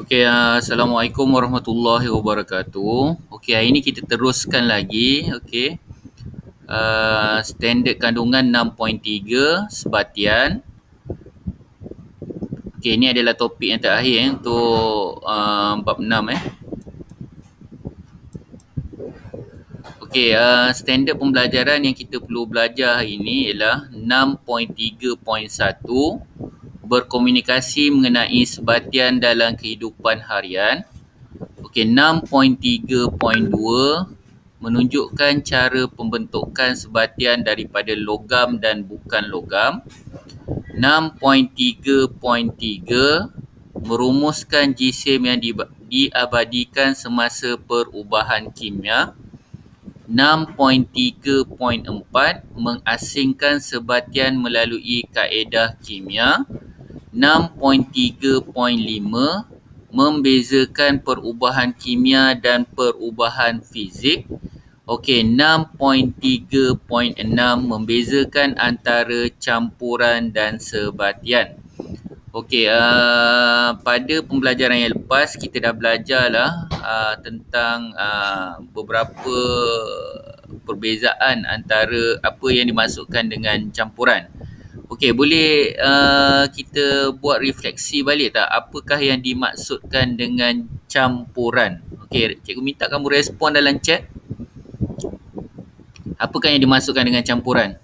Assalamualaikum warahmatullahi wabarakatuh. Okey, hari ini kita teruskan lagi. Standard kandungan 6.3 sebatian. Okey, ini adalah topik yang terakhir untuk bab 6 standard pembelajaran yang kita perlu belajar hari ini ialah 6.3.1 berkomunikasi mengenai sebatian dalam kehidupan harian. 6.3.2 menunjukkan cara pembentukan sebatian daripada logam dan bukan logam. 6.3.3 merumuskan jisim yang diabadikan semasa perubahan kimia. 6.3.4 mengasingkan sebatian melalui kaedah kimia. 6.3.5 membezakan perubahan kimia dan perubahan fizik. 6.3.6 membezakan antara campuran dan sebatian. Pada pembelajaran yang lepas kita dah belajarlah tentang beberapa perbezaan antara apa yang dimasukkan dengan campuran. Boleh kita buat refleksi balik tak? Apakah yang dimaksudkan dengan campuran? Cikgu minta kamu respon dalam chat. Apakah yang dimaksudkan dengan campuran?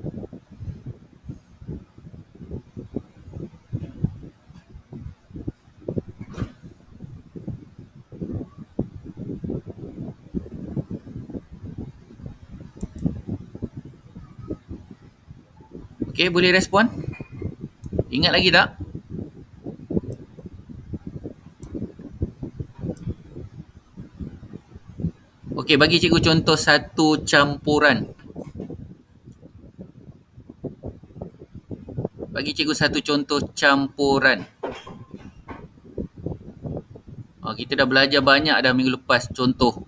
Boleh respon? Ingat lagi tak? Bagi cikgu contoh satu campuran. Bagi cikgu satu contoh campuran. Kita dah belajar banyak dah minggu lepas contoh.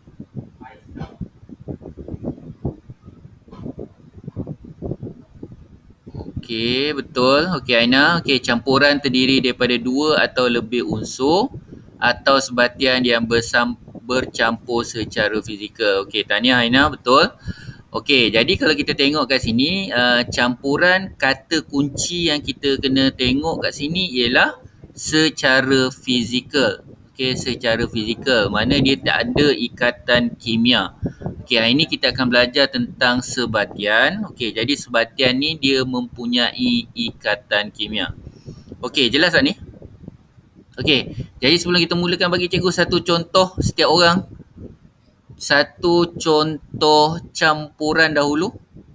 Betul. Aina. Campuran terdiri daripada dua atau lebih unsur atau sebatian yang bercampur secara fizikal. Tahniah Aina, betul. Jadi kalau kita tengok kat sini, campuran kata kunci yang kita kena tengok kat sini ialah secara fizikal. Secara fizikal. Mana dia tak ada ikatan kimia. Hari ini kita akan belajar tentang sebatian. Jadi sebatian ni dia mempunyai ikatan kimia. Jelas tak ni? Jadi sebelum kita mulakan, bagi cikgu satu contoh setiap orang. Satu contoh campuran dahulu.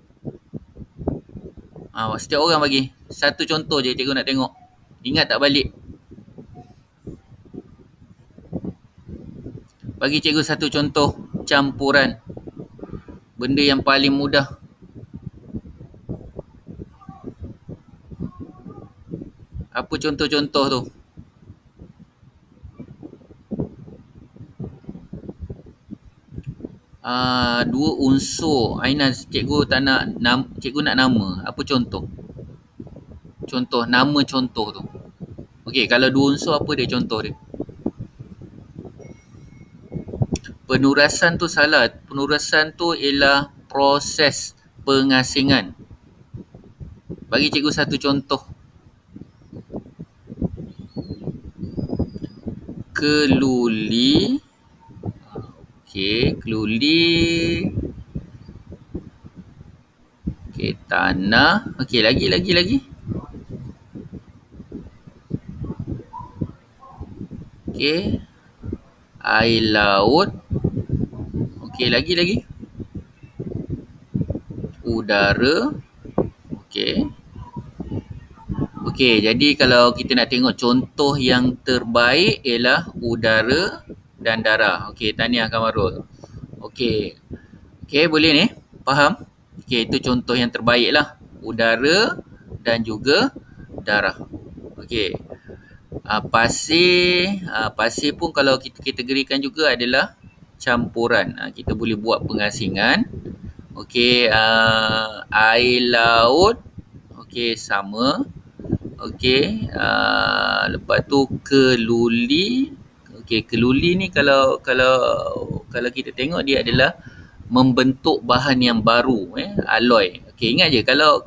Setiap orang bagi. Satu contoh je cikgu nak tengok. Ingat tak balik? Bagi cikgu satu contoh campuran. Benda yang paling mudah. Apa contoh-contoh tu? Dua unsur. Aina, cikgu tak nak cikgu nak nama. Apa contoh? Contoh, nama contoh tu. Kalau dua unsur apa dia contoh dia? Penurasan tu salah. Penurasan tu ialah proses pengasingan. Bagi cikgu satu contoh. Keluli. Keluli. Tanah. Lagi. Air laut. Lagi. Udara. Jadi kalau kita nak tengok contoh yang terbaik ialah udara dan darah. Tahniah Kamarul. Boleh ni? Faham? Itu contoh yang terbaik lah. Udara dan juga darah. Pasir pun kalau kita kategorikan juga adalah campuran. Kita boleh buat pengasingan. Air laut. Sama. Lepas tu keluli Okey, keluli ni kalau kita tengok dia adalah membentuk bahan yang baru, alloy. Okey, ingat je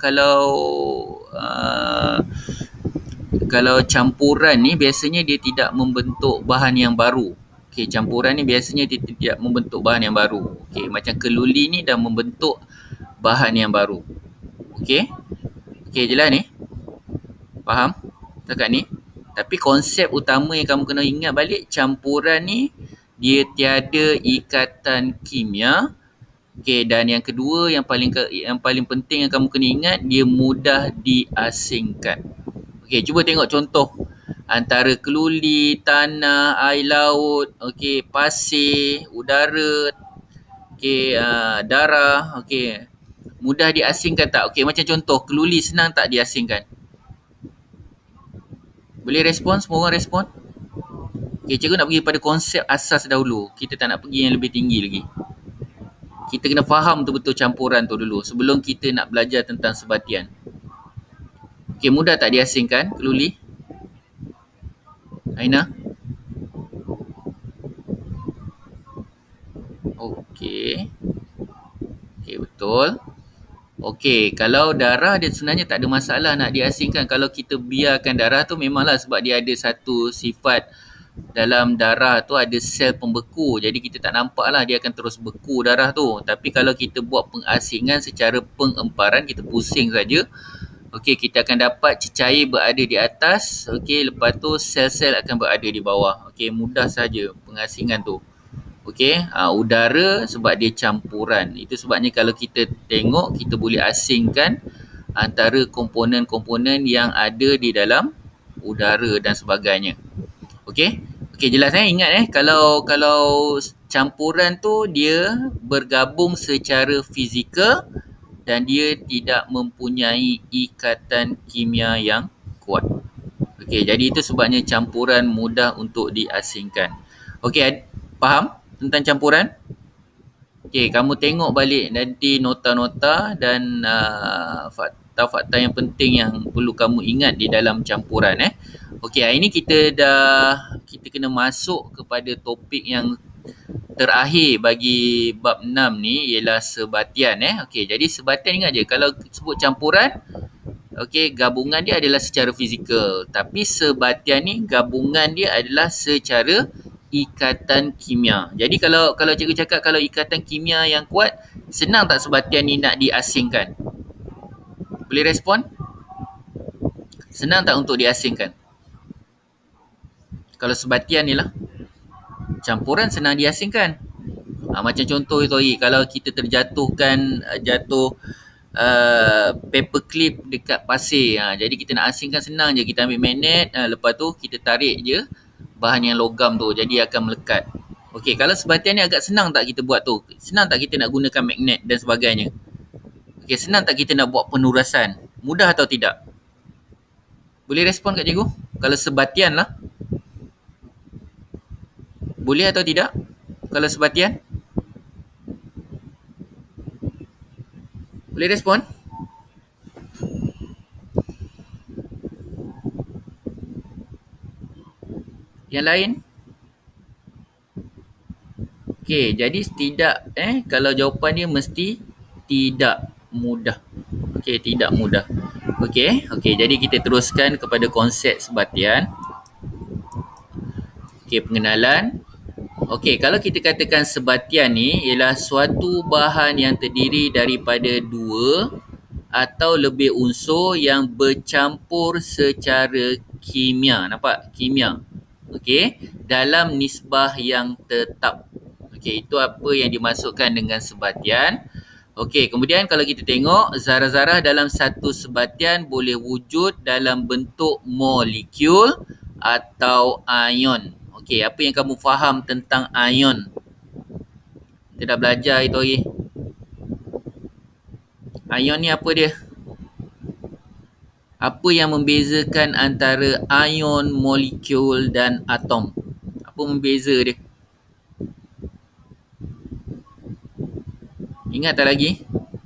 uh, kalau campuran ni biasanya dia tidak membentuk bahan yang baru. Okey, campuran ni biasanya dia tidak membentuk bahan yang baru. Okey, macam keluli ni dah membentuk bahan yang baru. Okey? Okey, jelas ni? Faham? Setakat ni? Tapi konsep utama yang kamu kena ingat balik, campuran ni dia tiada ikatan kimia. Okey, dan yang kedua yang paling penting yang kamu kena ingat, dia mudah diasingkan. Okey, cuba tengok contoh antara keluli, tanah, air laut, okey, pasir, udara, okey, darah, okey. Mudah diasingkan tak? Okey, macam contoh keluli senang tak diasingkan? Boleh respon? Semua orang respon? Okay, cikgu nak pergi pada konsep asas dahulu. Kita tak nak pergi yang lebih tinggi lagi. Kita kena faham betul-betul campuran tu dulu sebelum kita nak belajar tentang sebatian. Okay, mudah tak diasingkan keluli? Aina? Okay. Okay, betul. Okey, kalau darah dia sebenarnya tak ada masalah nak diasingkan. Kalau kita biarkan darah tu memanglah sebab dia ada satu sifat dalam darah tu ada sel pembeku. Jadi kita tak nampak lah dia akan terus beku darah tu. Tapi kalau kita buat pengasingan secara pengemparan, kita pusing saja. Okey, kita akan dapat cecair berada di atas. Okey, lepas tu sel-sel akan berada di bawah. Okey, mudah saja pengasingan tu. Okey, udara sebab dia campuran. Itu sebabnya kalau kita tengok, kita boleh asingkan antara komponen-komponen yang ada di dalam udara dan sebagainya. Okey, okey jelas ingat kalau campuran tu dia bergabung secara fizikal dan dia tidak mempunyai ikatan kimia yang kuat. Okey, jadi itu sebabnya campuran mudah untuk diasingkan. Okey, faham tentang campuran? Okey, kamu tengok balik nanti nota-nota dan fakta-fakta yang penting yang perlu kamu ingat di dalam campuran. Okey, hari ni kita kena masuk kepada topik yang terakhir bagi bab 6 ni ialah sebatian. Okey, jadi sebatian ingat je kalau sebut campuran, okey, gabungan dia adalah secara fizikal, tapi sebatian ni gabungan dia adalah secara ikatan kimia. Jadi kalau cikgu cakap kalau ikatan kimia yang kuat, senang tak sebatian ni nak diasingkan? Boleh respon? Senang tak untuk diasingkan? Kalau sebatian ni lah. Campuran senang diasingkan. Macam contoh itu tadi, kalau kita terjatuhkan paper clip dekat pasir, jadi kita nak asingkan senang je, kita ambil magnet, lepas tu kita tarik je bahan yang logam tu, jadi akan melekat. Okey, kalau sebatian ni agak senang tak kita buat tu? Senang tak kita nak gunakan magnet dan sebagainya? Okey, senang tak kita nak buat penurasan? Mudah atau tidak? Boleh respon kat cikgu? Kalau sebatian lah. Boleh atau tidak? Kalau sebatian? Boleh respon? Yang lain? Okey, jadi tidak kalau jawapan dia mesti tidak mudah. Okey, tidak mudah. Okey, jadi kita teruskan kepada konsep sebatian. Okey, pengenalan. Okey, kalau kita katakan sebatian ni ialah suatu bahan yang terdiri daripada dua atau lebih unsur yang bercampur secara kimia. Nampak? Kimia. Okey, dalam nisbah yang tetap. Okey, itu apa yang dimasukkan dengan sebatian. Okey, kemudian kalau kita tengok zarah-zarah dalam satu sebatian boleh wujud dalam bentuk molekul atau ion. Okey, apa yang kamu faham tentang ion? Kita dah belajar itu lagi. Ion ni apa dia? Apa yang membezakan antara ion, molekul dan atom? Apa membeza dia? Ingat tak lagi?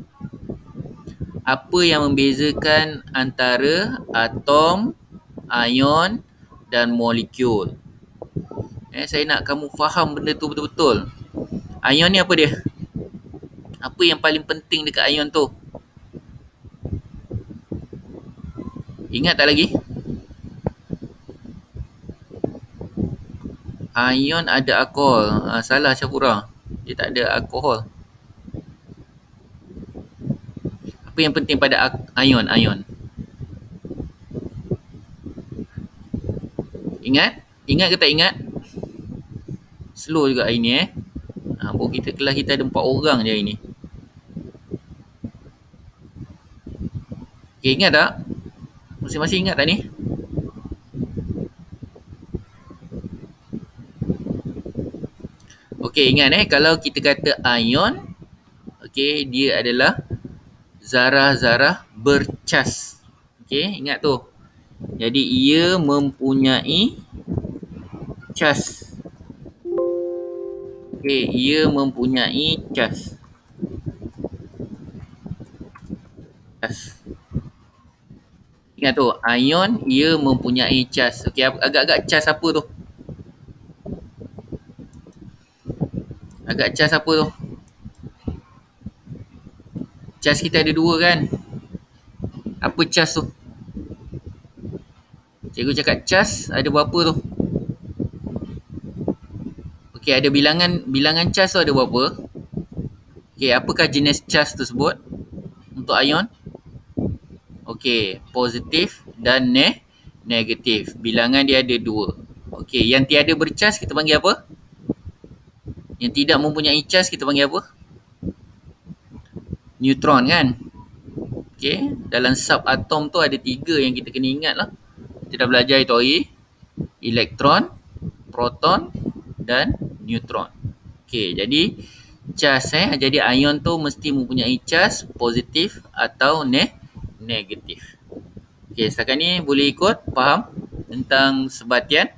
Apa yang membezakan antara atom, ion dan molekul? Saya nak kamu faham benda tu betul-betul. Ion ni apa dia? Apa yang paling penting dekat ion tu? Ingat tak lagi? Ion ada alkohol. Salah Syafura. Dia tak ada alkohol. Apa yang penting pada ion? Ingat? Ingat ke tak ingat? Slow juga hari ni kita kelas kita ada 4 orang je hari ni. Okay, ingat tak? Masing-masing ingat tak ni? Okay, ingat kalau kita kata ion, okay, dia adalah zarah-zarah bercas. Okay, ingat tu. Jadi ia mempunyai cas. Okay, ia mempunyai cas. Ingat tu, ion ia mempunyai cas. Okay, agak-agak cas apa tu? Agak cas apa tu? Cas kita ada 2 kan? Apa cas tu? Cikgu cakap cas ada berapa tu? Okey, ada bilangan cas tu ada berapa? Okey, apakah jenis cas tersebut untuk ion? Okey, positif dan negatif. Bilangan dia ada 2. Okey, yang tiada bercas kita panggil apa? Yang tidak mempunyai cas kita panggil apa? Neutron kan? Okey, dalam subatom tu ada 3 yang kita kena ingat lah. Kita dah belajar itu hari. Elektron, proton dan neutron. Okey, jadi cas jadi ion tu mesti mempunyai cas positif atau negatif. Okey, setakat ni boleh ikut faham tentang sebatian.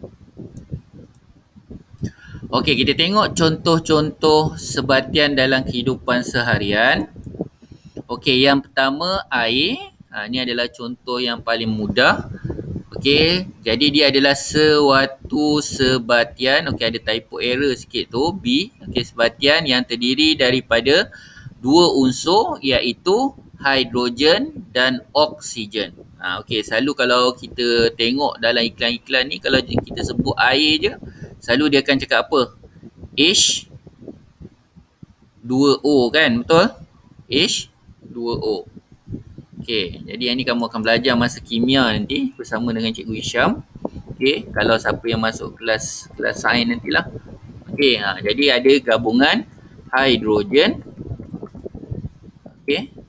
Okey, kita tengok contoh-contoh sebatian dalam kehidupan seharian. Okey, yang pertama air. Ini adalah contoh yang paling mudah. Okey, jadi dia adalah suatu sebatian. Okey, ada typo error sikit tu. B. Okey, sebatian yang terdiri daripada 2 unsur iaitu hidrogen dan oksigen. Okey, selalu kalau kita tengok dalam iklan-iklan ni, kalau kita sebut air je, selalu dia akan cakap apa? H2O kan, betul? H2O. Okey, jadi yang ni kamu akan belajar masa kimia nanti bersama dengan Cikgu Hisham. Okey, kalau siapa yang masuk kelas sains nantilah. Okey, jadi ada gabungan hidrogen. Okey.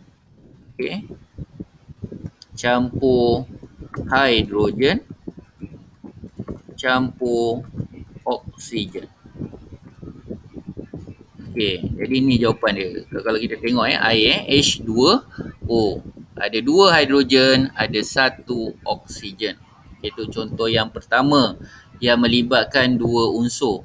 Campur hidrogen campur oksigen. Okey, jadi ni jawapan dia. Kalau kita tengok air H2O. Ada 2 hidrogen, ada 1 oksigen. Itu contoh yang pertama yang melibatkan 2 unsur.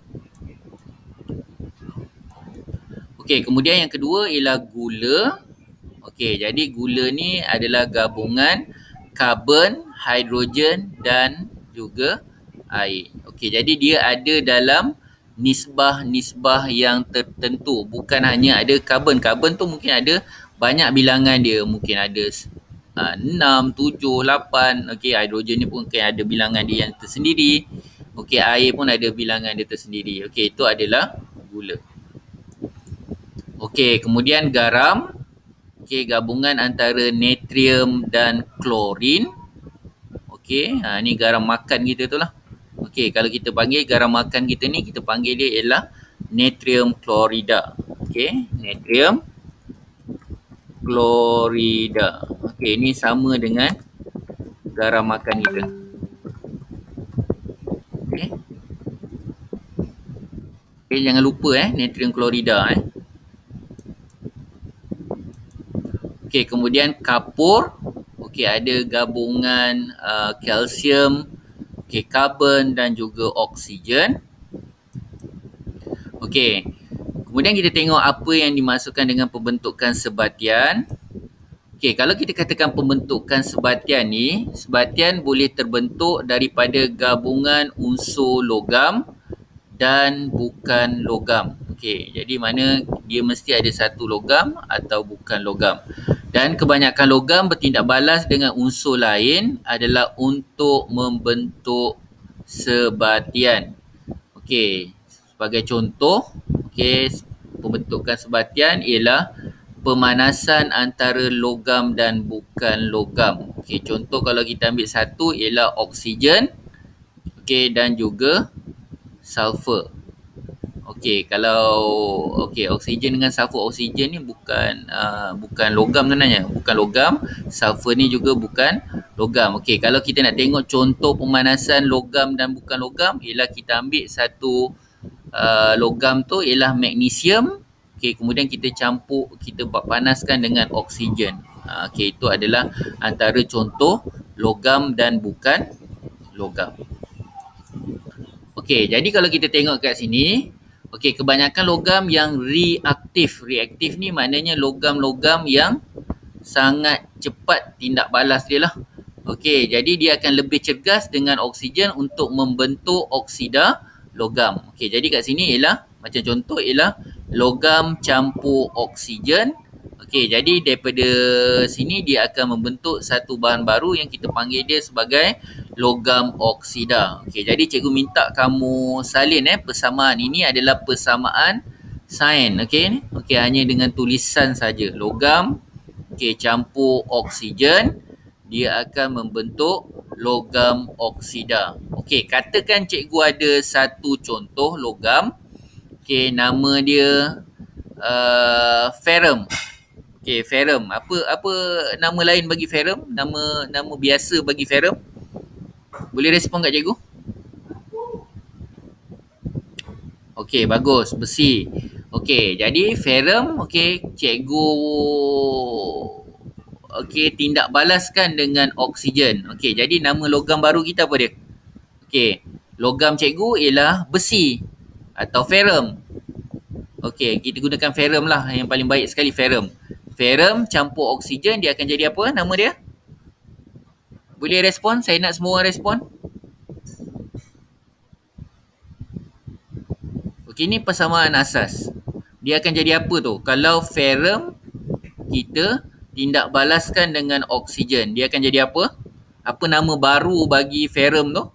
Okey, kemudian yang kedua ialah gula. Okey, jadi gula ni adalah gabungan karbon, hidrogen dan juga air. Okey, jadi dia ada dalam nisbah-nisbah yang tertentu. Bukan hanya ada karbon. Karbon tu mungkin ada banyak bilangan dia. Mungkin ada 6, 7, 8. Okey, hidrogen ni pun mungkin ada bilangan dia yang tersendiri. Okey, air pun ada bilangan dia tersendiri. Okey, itu adalah gula. Okey, kemudian garam. Okey, gabungan antara natrium dan klorin. Okey, ni garam makan kita tu lah. Okey, kalau kita panggil garam makan kita ni, kita panggil dia ialah natrium klorida. Okey, natrium klorida. Okey, ni sama dengan garam makan kita. Okey. Okey, jangan lupa natrium klorida Okey, kemudian kapur. Okey, ada gabungan kalsium, okey, karbon dan juga oksigen. Okey. Kemudian kita tengok apa yang dimasukkan dengan pembentukan sebatian. Okey, kalau kita katakan pembentukan sebatian ni, sebatian boleh terbentuk daripada gabungan unsur logam dan bukan logam. Okey, jadi mana dia mesti ada satu logam atau bukan logam. Dan kebanyakan logam bertindak balas dengan unsur lain adalah untuk membentuk sebatian. Okey, sebagai contoh, okey, pembentukan sebatian ialah pemanasan antara logam dan bukan logam. Okey, contoh kalau kita ambil satu ialah oksigen, okey, dan juga sulfur. Okey, oksigen dengan sulfur, oksigen ni bukan logam sebenarnya, bukan logam. Sulfur ni juga bukan logam. Okey, kalau kita nak tengok contoh pemanasan logam dan bukan logam ialah kita ambil satu logam tu ialah magnesium. Okey, kemudian kita campur, kita buat panaskan dengan oksigen. Okey, itu adalah antara contoh logam dan bukan logam. Okey, jadi kalau kita tengok kat sini, okey, kebanyakan logam yang reaktif. Reaktif ni maknanya logam-logam yang sangat cepat tindak balas dia lah. Okey, jadi dia akan lebih cergas dengan oksigen untuk membentuk oksida logam. Okey, jadi kat sini ialah, macam contoh ialah logam campur oksigen. Okey, jadi daripada sini dia akan membentuk satu bahan baru yang kita panggil dia sebagai logam oksida. Okey, jadi cikgu minta kamu salin persamaan ini adalah persamaan sain. Okey, okey, hanya dengan tulisan saja. Logam campur oksigen, dia akan membentuk logam oksida. Okey, katakan cikgu ada satu contoh logam. Okey, nama dia ferrum. Okey, ferrum. Apa nama lain bagi ferrum? Nama biasa bagi ferrum? Boleh respon kat cikgu? Okey, bagus. Besi. Okey, jadi ferrum, okey, cikgu tindak balaskan dengan oksigen. Okey, jadi nama logam baru kita apa dia? Okey, logam cikgu ialah besi atau ferrum. Okey, kita gunakan ferrum lah, yang paling baik sekali ferrum. Ferrum campur oksigen, dia akan jadi apa nama dia? Boleh respon? Saya nak semua orang respon. Okey, ni persamaan asas. Dia akan jadi apa tu? Kalau ferrum kita tindak balaskan dengan oksigen, dia akan jadi apa? Apa nama baru bagi ferrum tu?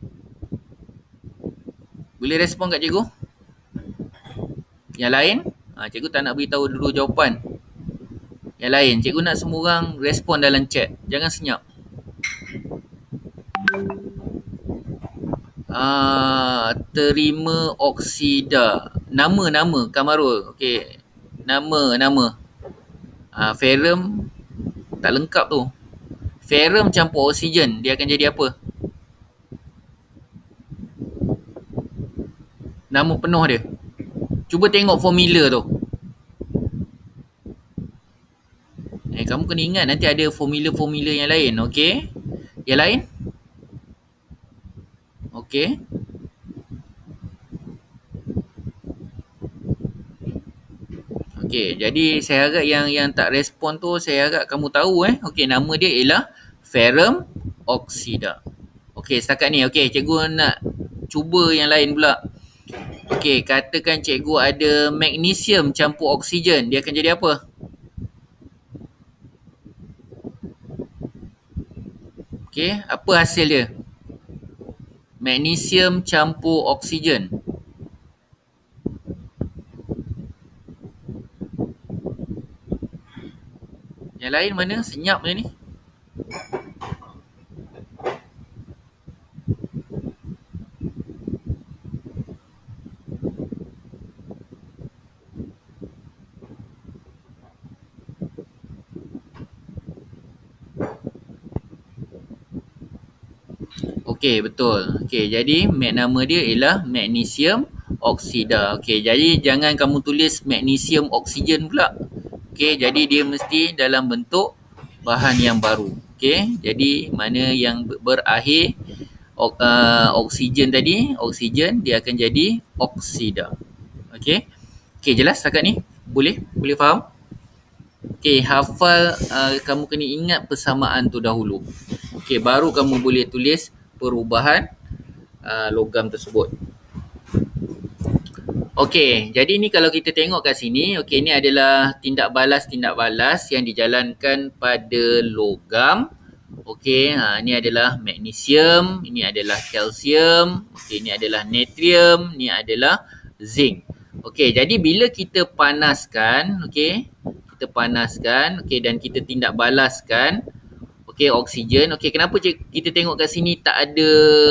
Boleh respon kat cikgu? Yang lain? Cikgu tak nak beritahu dulu jawapan. Yang lain, cikgu nak semua orang respon dalam chat. Jangan senyap. Terima oksida. Nama Kamarul. Okey. Nama. Ferrum tak lengkap tu. Ferrum campur oksigen, dia akan jadi apa? Nama penuh dia. Cuba tengok formula tu. Kamu kena ingat nanti ada formula-formula yang lain. Okey. Yang lain? Okey. Okey, jadi saya harap yang tak respon tu, saya harap kamu tahu Okey, nama dia ialah ferrum oksida. Okey, setakat ni. Okey, cikgu nak cuba yang lain pula. Okey, katakan cikgu ada magnesium campur oksigen, dia akan jadi apa? Okey, apa hasil dia? Magnesium campur oksigen. Yang lain mana? Senyap je ni. Okey, betul. Okey, jadi nama dia ialah magnesium oksida. Okey, jadi jangan kamu tulis magnesium oksigen pula. Okey, jadi dia mesti dalam bentuk bahan yang baru. Okey, jadi mana yang berakhir oksigen tadi, oksigen, dia akan jadi oksida. Okey. Okey, jelas setakat ni? Boleh faham? Okey, hafal, kamu kena ingat persamaan tu dahulu. Okey, baru kamu boleh tulis perubahan logam tersebut. Okey, jadi ni kalau kita tengok kat sini, okey, ni adalah tindak balas yang dijalankan pada logam. Okey, ni adalah magnesium, ini adalah kalsium, okey, ini adalah natrium, ni adalah zinc. Okey, jadi bila kita panaskan, okey, okey, dan kita tindak balaskan, okey, oksigen. Okey, kenapa kita tengok kat sini tak ada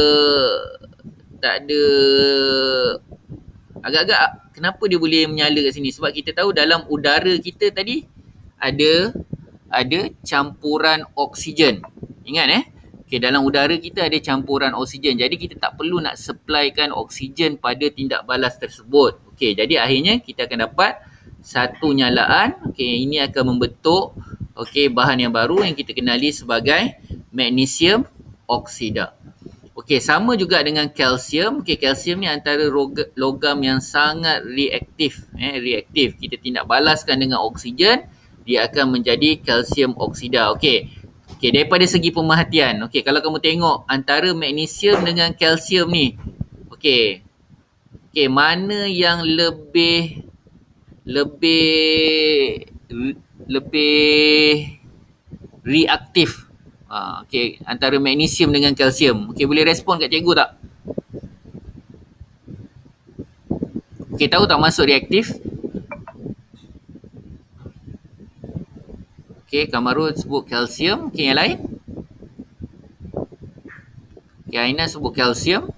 agak-agak kenapa dia boleh menyala kat sini? Sebab kita tahu dalam udara kita tadi ada campuran oksigen. Ingat okey, dalam udara kita ada campuran oksigen. Jadi kita tak perlu nak supplykan oksigen pada tindak balas tersebut. Okey, jadi akhirnya kita akan dapat satu nyalaan. Okey, ini akan membentuk bahan yang baru yang kita kenali sebagai magnesium oksida. Okey, sama juga dengan kalsium. Okey, kalsium ni antara logam yang sangat reaktif. Reaktif. Kita tindak balaskan dengan oksigen, dia akan menjadi kalsium oksida. Okey, daripada segi pemerhatian. Okey, kalau kamu tengok antara magnesium dengan kalsium ni. Okey, mana yang lebih reaktif? Okey, antara magnesium dengan kalsium. Okey, boleh respon kat cikgu tak? Okey, tahu tak masuk reaktif? Okey, Kamarul sebut kalsium. Okey, yang lain? Okey, Aina sebut kalsium.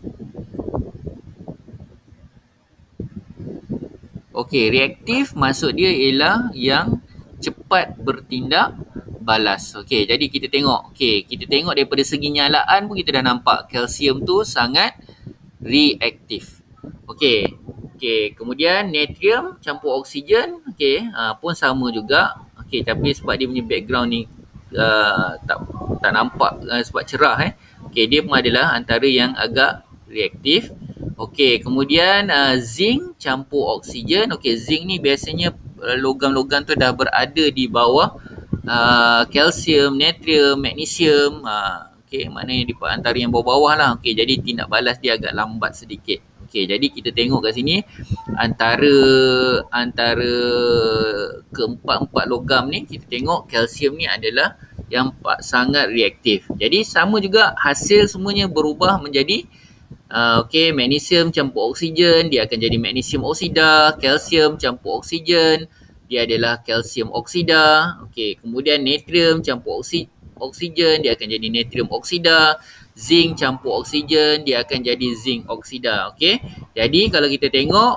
Okey, reaktif maksud dia ialah yang cepat bertindak balas. Okey, jadi kita tengok. Okey, kita tengok daripada segi nyalaan pun kita dah nampak kalsium tu sangat reaktif. Okey, kemudian natrium campur oksigen, pun sama juga. Okey, tapi sebab dia punya background ni tak nampak sebab cerah Okey, dia pun adalah antara yang agak reaktif. Okey, kemudian zinc campur oksigen. Okey, zinc ni biasanya logam-logam tu dah berada di bawah kalsium, natrium, magnesium. Okey, maknanya di antara yang bawah-bawah lah. Okey, jadi tindak balas dia agak lambat sedikit. Okey, jadi kita tengok kat sini antara keempat-empat logam ni, kita tengok kalsium ni adalah yang sangat reaktif. Jadi sama juga hasil semuanya berubah menjadi magnesium campur oksigen, dia akan jadi magnesium oksida. Kalsium campur oksigen, dia adalah kalsium oksida. Okey, kemudian natrium campur oksigen, dia akan jadi natrium oksida. Zinc campur oksigen, dia akan jadi zinc oksida. Okey, jadi kalau kita tengok,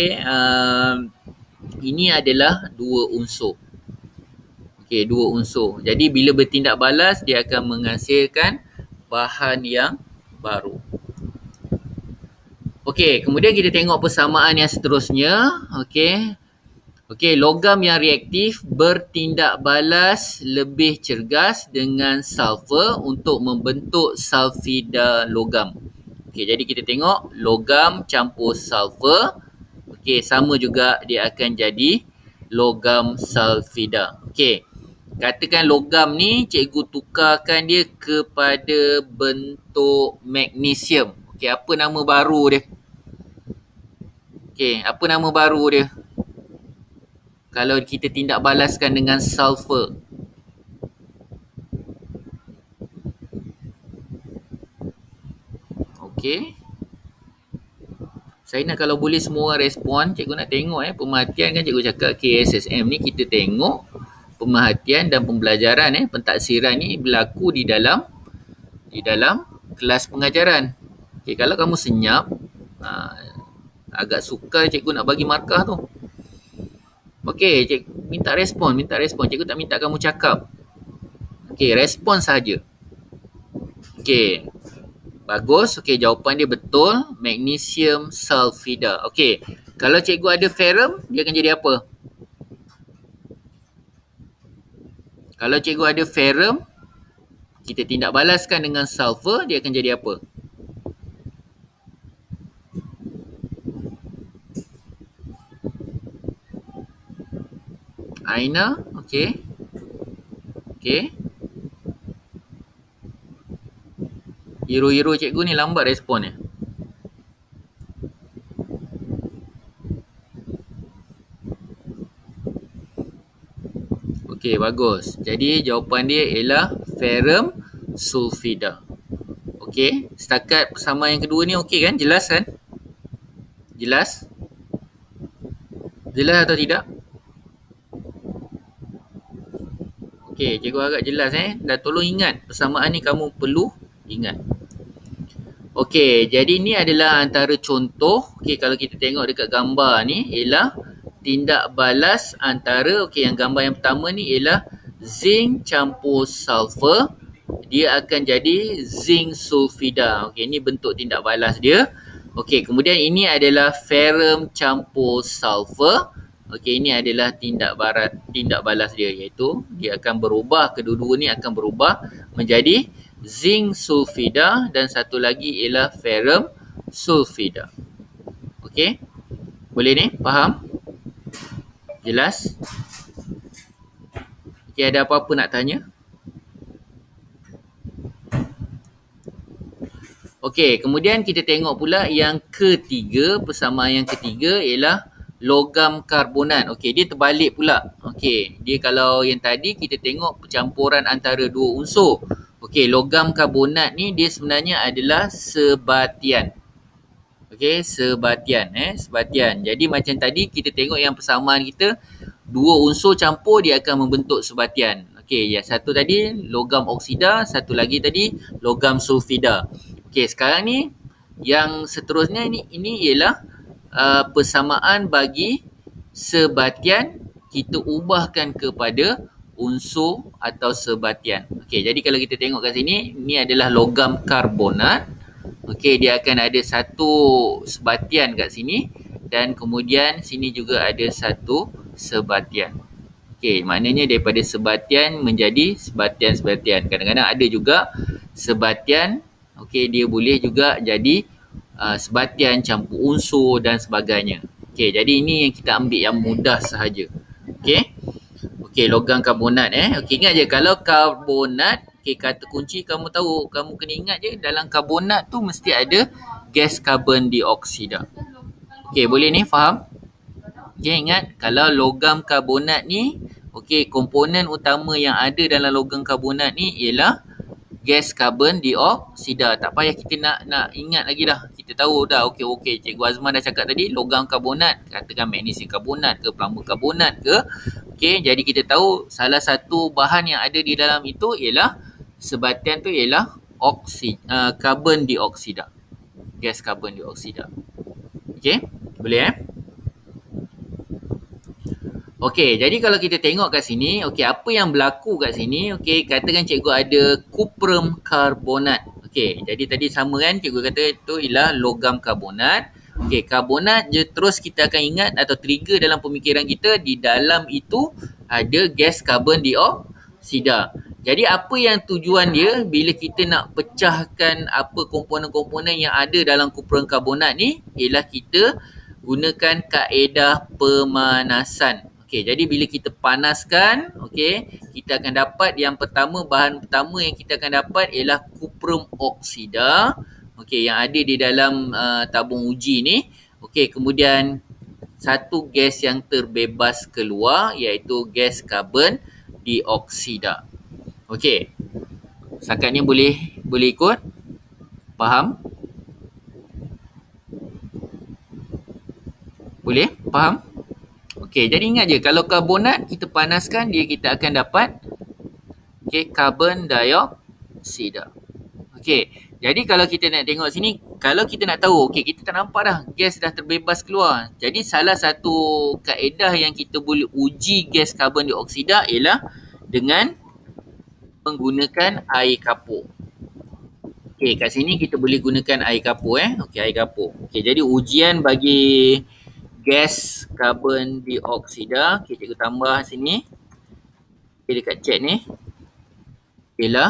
ini adalah dua unsur. Okey, dua unsur. Jadi bila bertindak balas, dia akan menghasilkan bahan yang baru. Okey, kemudian kita tengok persamaan yang seterusnya. Okey, logam yang reaktif bertindak balas lebih cergas dengan sulfur untuk membentuk sulfida logam. Okey, jadi kita tengok logam campur sulfur. Okey, sama juga dia akan jadi logam sulfida. Okey, katakan logam ni cikgu tukarkan dia kepada bentuk magnesium. Okey, apa nama baru dia? Okey, apa nama baru dia? Kalau kita tindak balaskan dengan sulfur. Okey. Saya nak kalau boleh semua orang respon. Cikgu nak tengok pemerhatian kan cikgu cakap KSSM ni kita tengok pemerhatian dan pembelajaran pentaksiran ni berlaku di dalam kelas pengajaran. Okey, kalau kamu senyap, agak sukar cikgu nak bagi markah tu. Okey, cikgu minta respon. Cikgu tak minta kamu cakap. Okey, respon saja. Okey, bagus. Okey, jawapan dia betul. Magnesium sulfida. Okey, kalau cikgu ada ferrum, dia akan jadi apa? Kalau cikgu ada ferrum, kita tindak balaskan dengan sulfur, dia akan jadi apa? Aina, Okey. Okey. Hero-hero cikgu ni lambat respon ni. Okey, bagus. Jadi jawapan dia ialah ferrum sulfida. Okey, setakat persamaan yang kedua ni okey kan? Jelas kan? Jelas? Jelas atau tidak? Okey, cikgu agak jelas Dan tolong ingat, persamaan ni kamu perlu ingat. Okey, jadi ni adalah antara contoh. Okey, kalau kita tengok dekat gambar ni ialah tindak balas antara, okey, yang gambar yang pertama ni ialah zinc campur sulfur. Dia akan jadi zinc sulfida. Okey, ni bentuk tindak balas dia. Okey, kemudian ini adalah ferrum campur sulfur. Okey, ini adalah tindak balas dia, iaitu dia akan berubah, kedua-dua ni akan berubah menjadi zinc sulfida dan satu lagi ialah ferrum sulfida. Okey? Boleh ni? Faham? Jelas? Okey, ada apa-apa nak tanya? Okey, kemudian kita tengok pula yang ketiga, persamaan yang ketiga ialah logam karbonat. Okey, dia terbalik pula. Okey, dia kalau yang tadi kita tengok percampuran antara dua unsur. Okey, logam karbonat ni dia sebenarnya adalah sebatian. Okey, sebatian sebatian. Jadi macam tadi kita tengok yang persamaan kita dua unsur campur dia akan membentuk sebatian. Okey, yang satu tadi logam oksida, satu lagi tadi logam sulfida. Okey, sekarang ni yang seterusnya ini ialah persamaan bagi sebatian kita ubahkan kepada unsur atau sebatian. Okey, jadi kalau kita tengok kat sini, ni adalah logam karbonat. Okey, dia akan ada satu sebatian kat sini dan kemudian sini juga ada satu sebatian. Okey, maknanya daripada sebatian menjadi sebatian-sebatian. Kadang-kadang ada juga sebatian, okey, dia boleh juga jadi sebatian, campur unsur dan sebagainya. Okey, jadi ini yang kita ambil yang mudah sahaja. Okey. Okey, logam karbonat Okey, ingat je kalau karbonat, okey, kata kunci kamu tahu, kamu kena ingat je dalam karbonat tu mesti ada gas karbon dioksida. Okey, boleh ni faham? Okey, ingat kalau logam karbonat ni, okey, komponen utama yang ada dalam logam karbonat ni ialah gas karbon dioksida. Tak payah kita nak ingat lagi dah. Kita tahu dah. Okey. Cikgu Azman dah cakap tadi logam karbonat, katakan magnesium karbonat ke plumber karbonat ke. Okey, jadi kita tahu salah satu bahan yang ada di dalam itu ialah sebatian tu ialah karbon dioksida. Gas karbon dioksida. Okey, boleh Okey, jadi kalau kita tengok kat sini, okey, apa yang berlaku kat sini? Okey, katakan cikgu ada kuprum karbonat. Okey, jadi tadi sama kan, cikgu kata itu ialah logam karbonat. Okey, karbonat je terus kita akan ingat atau trigger dalam pemikiran kita, di dalam itu ada gas karbon dioksida. Jadi apa yang tujuan dia bila kita nak pecahkan apa komponen-komponen yang ada dalam kuprum karbonat ni, ialah kita gunakan kaedah pemanasan. Okey, jadi bila kita panaskan, okey, kita akan dapat yang pertama, bahan pertama yang kita akan dapat ialah kuprum oksida. Okey, yang ada di dalam tabung uji ni. Okey, kemudian satu gas yang terbebas keluar iaitu gas karbon dioksida. Okey. Setakat ni boleh ikut? Faham? Boleh? Faham? Okey, jadi ingat je kalau karbonat kita panaskan dia, kita akan dapat karbon dioksida. Okey, jadi kalau kita nak tengok sini, kalau kita nak tahu, okey, kita tak nampak dah gas dah terbebas keluar. Jadi salah satu kaedah yang kita boleh uji gas karbon dioksida ialah dengan menggunakan air kapur. Okey, kat sini kita boleh gunakan air kapur Okey, air kapur. Okey, jadi ujian bagi gas karbon dioksida, okey, cikgu tambah sini. Okey, dekat chat ni ialah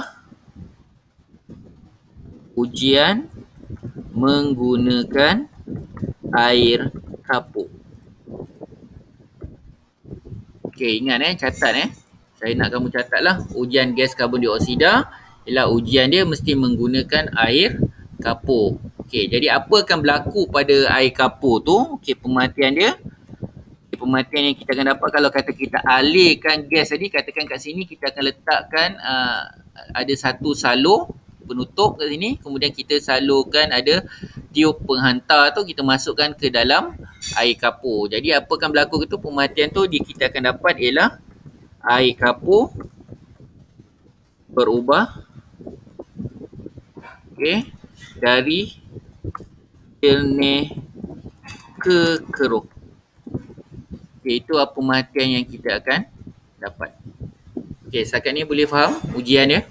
ujian menggunakan air kapur. Okey, ingat catat Saya nak kamu catatlah ujian gas karbon dioksida ialah ujian dia mesti menggunakan air kapur. Okey, jadi apa akan berlaku pada air kapur tu? Okey, pematian dia. Pematian yang kita akan dapat kalau kata kita alirkan gas tadi, katakan kat sini kita akan letakkan ada satu salur penutup kat sini, kemudian kita salurkan ada tiup penghantar tu, kita masukkan ke dalam air kapur. Jadi apa akan berlaku tu? Pematian tu kita akan dapat ialah air kapur berubah dari jernih ke keruh. Itu apa pematian yang kita akan dapat. Setakat ni boleh faham ujian dia?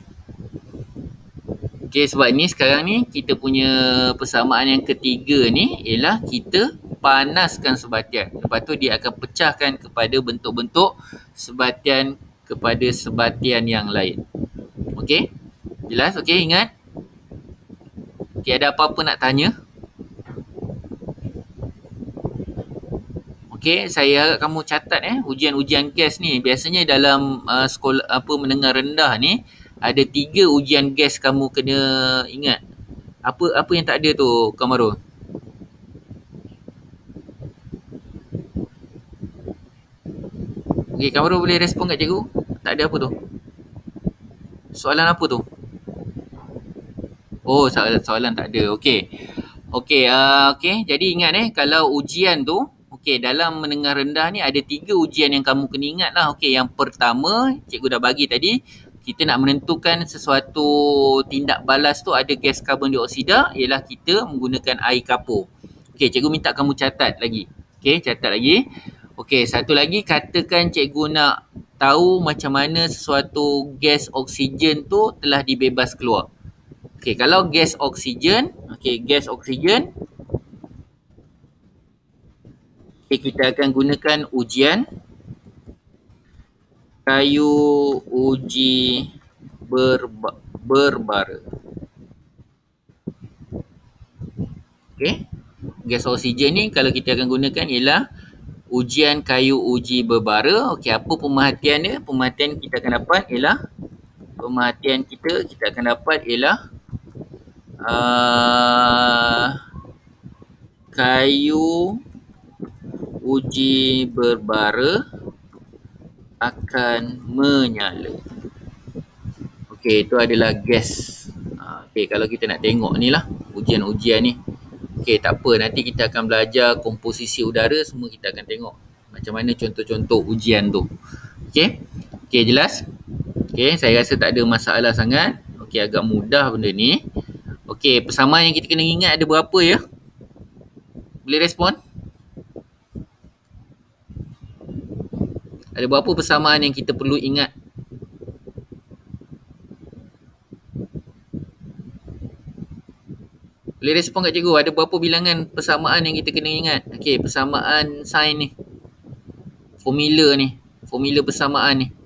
Sebab ni sekarang ni kita punya persamaan yang ketiga ni ialah kita panaskan sebatian. Lepas tu dia akan pecahkan kepada bentuk-bentuk sebatian kepada sebatian yang lain. Jelas? Ingat? Ada apa-apa nak tanya? Saya harap kamu catat ujian-ujian gas ni. Biasanya dalam sekolah menengah rendah ni ada 3 ujian gas kamu kena ingat. Apa yang tak ada tu, Kamarul? Kamarul boleh respon kat cikgu? Tak ada apa tu? Soalan apa tu? Oh, soalan tak ada. Jadi ingat kalau ujian tu dalam menengah rendah ni ada 3 ujian yang kamu kena ingat lah. Yang pertama, cikgu dah bagi tadi, kita nak menentukan sesuatu tindak balas tu ada gas karbon dioksida, ialah kita menggunakan air kapur. Cikgu minta kamu catat lagi. Catat lagi. Satu lagi, katakan cikgu nak tahu macam mana sesuatu gas oksigen tu telah dibebas keluar. Kalau gas oksigen, kita akan gunakan ujian kayu uji berbara. Gas oksigen ni kalau kita akan gunakan ialah ujian kayu uji berbara. Apa pemerhatian dia? Pemerhatian kita akan dapat ialah kayu uji berbara akan menyala. Itu adalah gas. Kalau kita nak tengok ni lah ujian-ujian ni. Tak apa, nanti kita akan belajar komposisi udara, semua kita akan tengok macam mana contoh-contoh ujian tu. Jelas? Saya rasa tak ada masalah sangat. Agak mudah benda ni. Persamaan yang kita kena ingat ada berapa ya? Boleh respon? Ada berapa persamaan yang kita perlu ingat? Boleh respon kat cikgu, ada berapa bilangan persamaan yang kita kena ingat? Persamaan sain ni. Formula persamaan ni.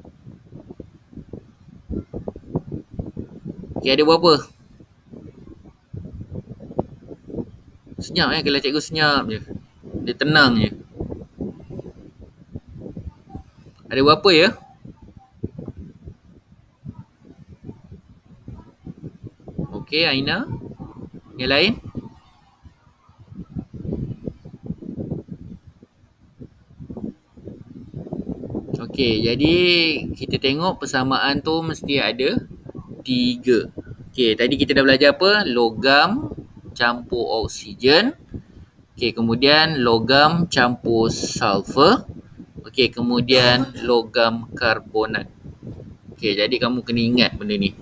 Ada berapa? Senyap kalau cikgu senyap je. Dia tenang je. Ada berapa ya? Aina. Yang lain? Jadi kita tengok persamaan tu mesti ada 3. Tadi kita dah belajar apa? Logam campur oksigen. Kemudian logam campur sulfur. Kemudian logam karbonat. Jadi kamu kena ingat benda ni.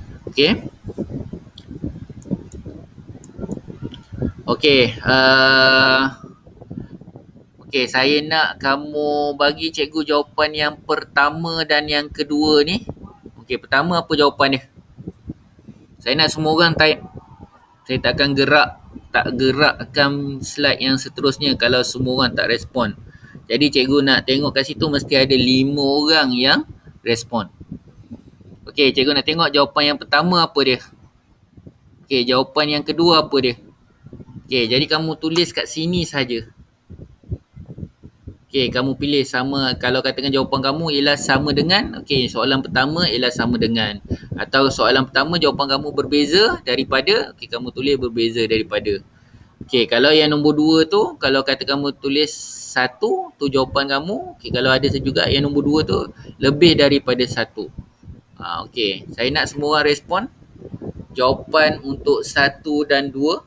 Saya nak kamu bagi cikgu jawapan yang pertama dan yang kedua ni. Pertama apa jawapan dia? Saya nak semua orang type. Saya takkan gerakkan slide yang seterusnya kalau semua orang tak respon. Jadi cikgu nak tengok kat situ mesti ada 5 orang yang respon. Cikgu nak tengok jawapan yang pertama apa dia. Jawapan yang kedua apa dia. Jadi kamu tulis kat sini saja. Okey, kamu pilih sama. Kalau katakan jawapan kamu ialah sama dengan, okey, soalan pertama ialah sama dengan. Atau soalan pertama jawapan kamu berbeza daripada, okey, kamu tulis berbeza daripada. Okey, kalau yang nombor 2 tu, kalau kata kamu tulis 1 tu jawapan kamu, okey, kalau ada juga yang nombor 2 tu lebih daripada 1. Okey, saya nak semua orang respon. Jawapan untuk 1 dan 2.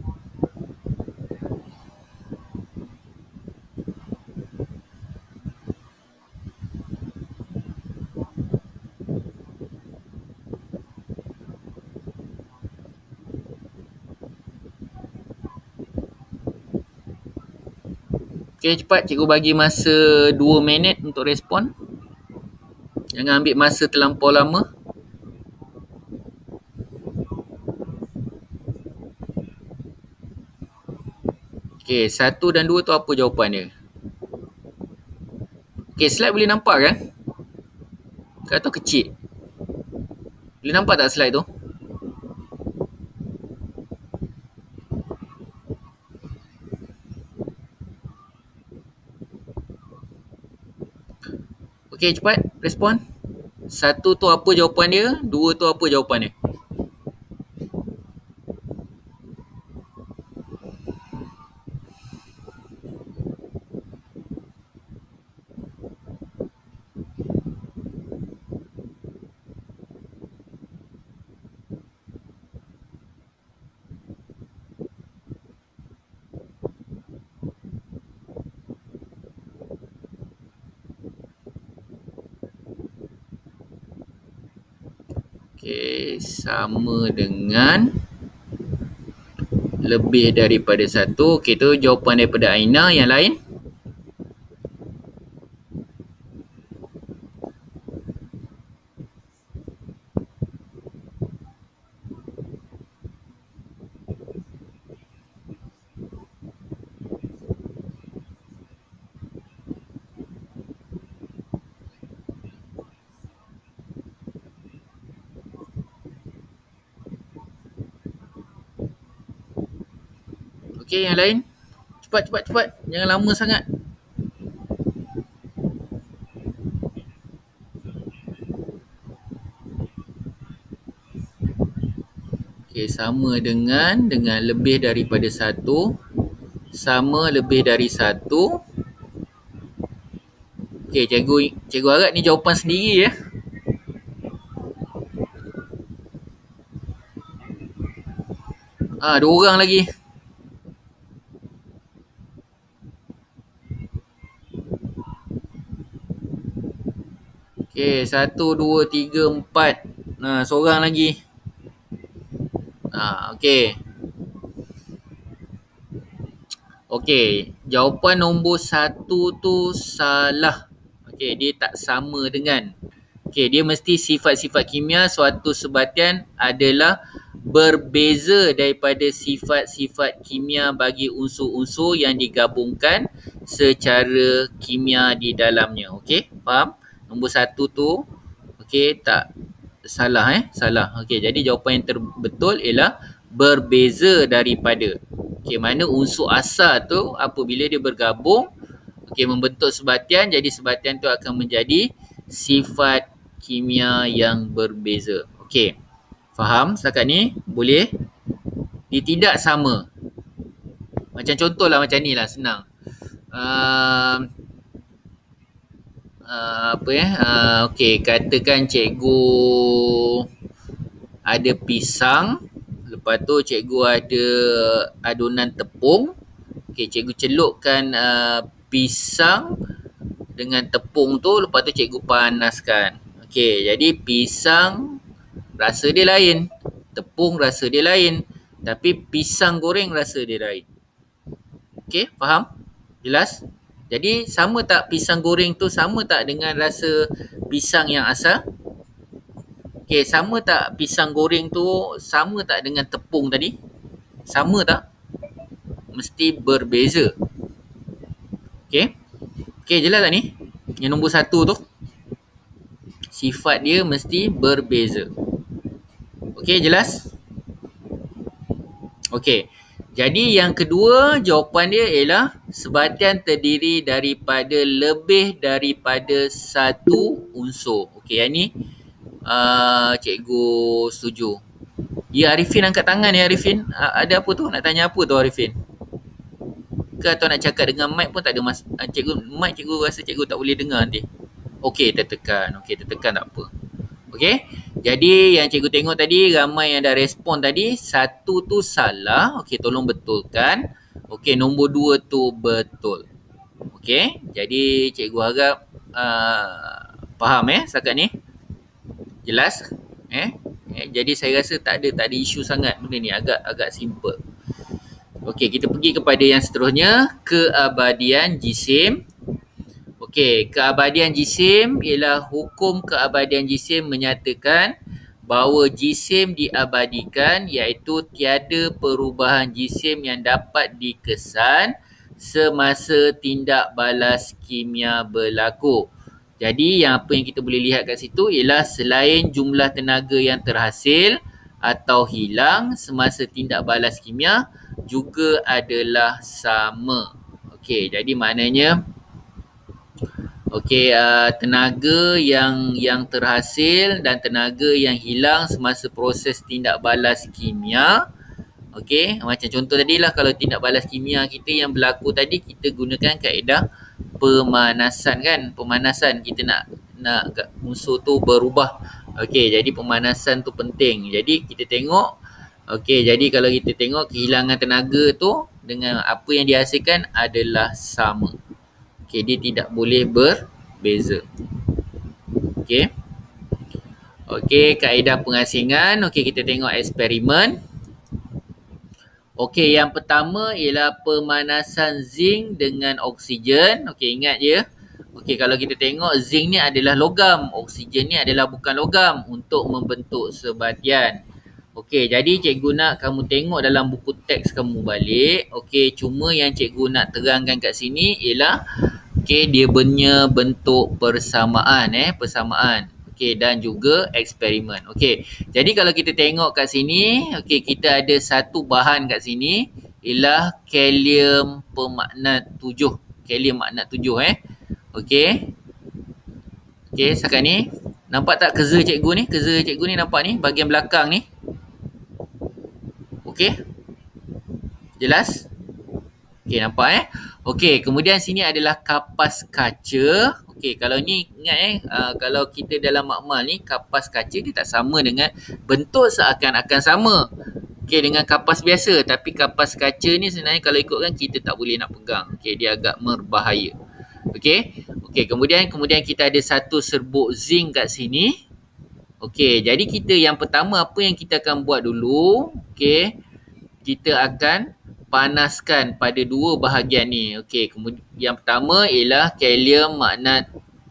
Okey, cepat cikgu bagi masa 2 minit untuk respon. Jangan ambil masa terlampau lama. Okey, 1 dan 2 tu apa jawapan dia? Okey, slide boleh nampak kan? Atau kecil? Boleh nampak tak slide tu? Okey, cepat respon. 1 tu apa jawapan dia? 2 tu apa jawapan dia? Okey, sama dengan lebih daripada 1. Okey, tu jawapan daripada Aina. Yang lain? Okey, yang lain? Cepat, cepat, cepat. Jangan lama sangat. Okey, sama dengan lebih daripada 1. Sama lebih dari 1. Okey, cikgu harap ni jawapan sendiri ya. Dua orang lagi. Okey, 1, 2, 3, 4. Seorang lagi. Okey. Okey, jawapan nombor 1 tu salah. Okey, dia tak sama dengan. Okey, dia mesti sifat-sifat kimia suatu sebatian adalah berbeza daripada sifat-sifat kimia bagi unsur-unsur yang digabungkan secara kimia di dalamnya. Okey, faham? Nombor 1 tu, okey, tak salah salah. Okey, jadi jawapan yang betul ialah berbeza daripada. Okey, mana unsur asal tu apabila dia bergabung, okey, membentuk sebatian, jadi sebatian tu akan menjadi sifat kimia yang berbeza. Okey, faham setakat ni? Boleh? Dia tidak sama. Macam contohlah macam ni lah, senang. Okey, katakan cikgu ada pisang, lepas tu cikgu ada adunan tepung. Okey, cikgu celupkan pisang dengan tepung tu, lepas tu cikgu panaskan. Okey, jadi pisang rasa dia lain, tepung rasa dia lain, tapi pisang goreng rasa dia lain. Okey, faham? Jelas? Jadi sama tak pisang goreng tu sama tak dengan rasa pisang yang asal? Okey, sama tak pisang goreng tu sama tak dengan tepung tadi? Sama tak? Mesti berbeza. Okey? Okey, jelas tak ni? Yang nombor 1 tu. Sifat dia mesti berbeza. Okey, jelas? Okey. Jadi yang kedua jawapan dia ialah sebatian terdiri daripada lebih daripada satu unsur. Okey, yang ni cikgu setuju. Ya, Arifin angkat tangan ya Arifin. Ada apa tu? Nak tanya apa tu Arifin? Ke atau nak cakap dengan mic pun tak ada cikgu, mic cikgu rasa cikgu tak boleh dengar nanti. Okey, tertekan. Okey, tertekan tak apa. Okey. Jadi yang cikgu tengok tadi ramai yang dah respon tadi. Satu tu salah. Okey, tolong betulkan. Okey, nombor 2 tu betul. Okey. Jadi cikgu harap faham setakat ni. Jelas? Jadi saya rasa tak ada isu sangat benda ni, agak simple. Okey, kita pergi kepada yang seterusnya, keabadian jisim. Okey, keabadian jisim ialah hukum keabadian jisim menyatakan bahawa jisim diabadikan iaitu tiada perubahan jisim yang dapat dikesan semasa tindak balas kimia berlaku. Jadi yang apa yang kita boleh lihat kat situ ialah selain jumlah tenaga yang terhasil atau hilang semasa tindak balas kimia juga adalah sama. Okey, jadi maknanya tenaga yang terhasil dan tenaga yang hilang semasa proses tindak balas kimia. Okey, macam contoh tadi lah, kalau tindak balas kimia kita yang berlaku tadi, kita gunakan kaedah pemanasan kan. Pemanasan kita nak unsur tu berubah. Okey, jadi pemanasan tu penting. Jadi kita tengok, jadi kalau kita tengok kehilangan tenaga tu dengan apa yang dihasilkan adalah sama. Okey, dia tidak boleh berbeza. Okey, kaedah pengasingan. Okey, kita tengok eksperimen. Okey, yang pertama ialah pemanasan zinc dengan oksigen. Okey, ingat je. Okey, kalau kita tengok zinc ni adalah logam, oksigen ni adalah bukan logam untuk membentuk sebatian. Okey, jadi cikgu nak kamu tengok dalam buku teks kamu balik. Okey, cuma yang cikgu nak terangkan kat sini ialah dia punya bentuk persamaan persamaan. Okey, dan juga eksperimen. Okey, jadi kalau kita tengok kat sini, kita ada satu bahan kat sini ialah kalium permagnat 7. Kalium magnat 7 Okey, setakat ni nampak tak kerza cikgu ni? Kerza cikgu ni nampak ni bahagian belakang ni. Okey, jelas? Okey, nampak Okey, kemudian sini adalah kapas kaca. Okey, kalau ni ingat kalau kita dalam makmal ni, kapas kaca dia tak sama dengan bentuk seakan-akan sama. Okey, dengan kapas biasa. Tapi kapas kaca ni sebenarnya kalau ikutkan kita tak boleh nak pegang. Okey, dia agak berbahaya. Okey, kemudian kita ada satu serbuk zinc kat sini. Okey, jadi kita yang pertama apa yang kita akan buat dulu? Okey, kita akan panaskan pada dua bahagian ni. Okey, kemudian yang pertama ialah kalium magnat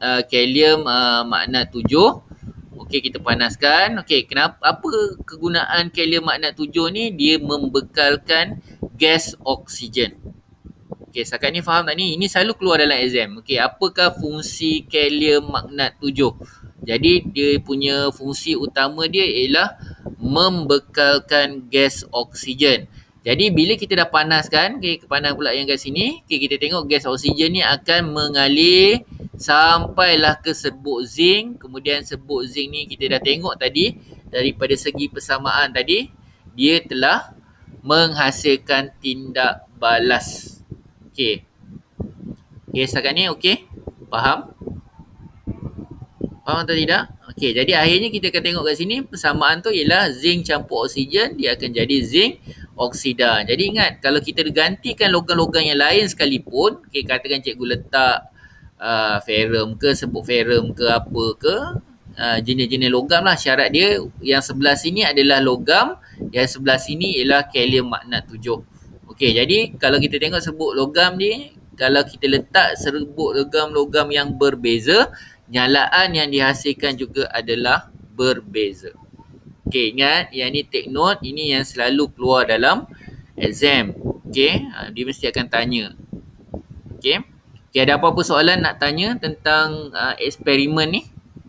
7. Okey, kita panaskan. Okey, kenapa apa kegunaan kalium magnat 7 ni? Dia membekalkan gas oksigen. Okey, setakat ni faham tak ni? Ini selalu keluar dalam exam. Okey, apakah fungsi kalium magnat 7? Jadi dia punya fungsi utama dia ialah membekalkan gas oksigen. Jadi bila kita dah panaskan, panas pula yang kat sini, kita tengok gas oksigen ni akan mengalir sampailah ke serbuk zinc. Kemudian serbuk zinc ni kita dah tengok tadi, daripada segi persamaan tadi, dia telah menghasilkan tindak balas. Okey, setakat ni okey? Faham? Faham atau tidak? Okey, jadi akhirnya kita akan tengok kat sini persamaan tu ialah zinc campur oksigen, dia akan jadi zinc oksida. Jadi ingat, kalau kita gantikan logam-logam yang lain sekalipun, katakan cikgu letak ferrum ke, serbuk ferrum ke apa ke, jenis-jenis logam lah, syarat dia yang sebelah sini adalah logam, yang sebelah sini ialah kalium magnat 7. Okey, jadi kalau kita tengok serbuk logam ni, kalau kita letak serbuk logam-logam yang berbeza, nyalaan yang dihasilkan juga adalah berbeza. Okey, ingat yang ni take note, ini yang selalu keluar dalam exam. Okey, dia mesti akan tanya. Okey, ada apa-apa soalan nak tanya tentang eksperimen ni?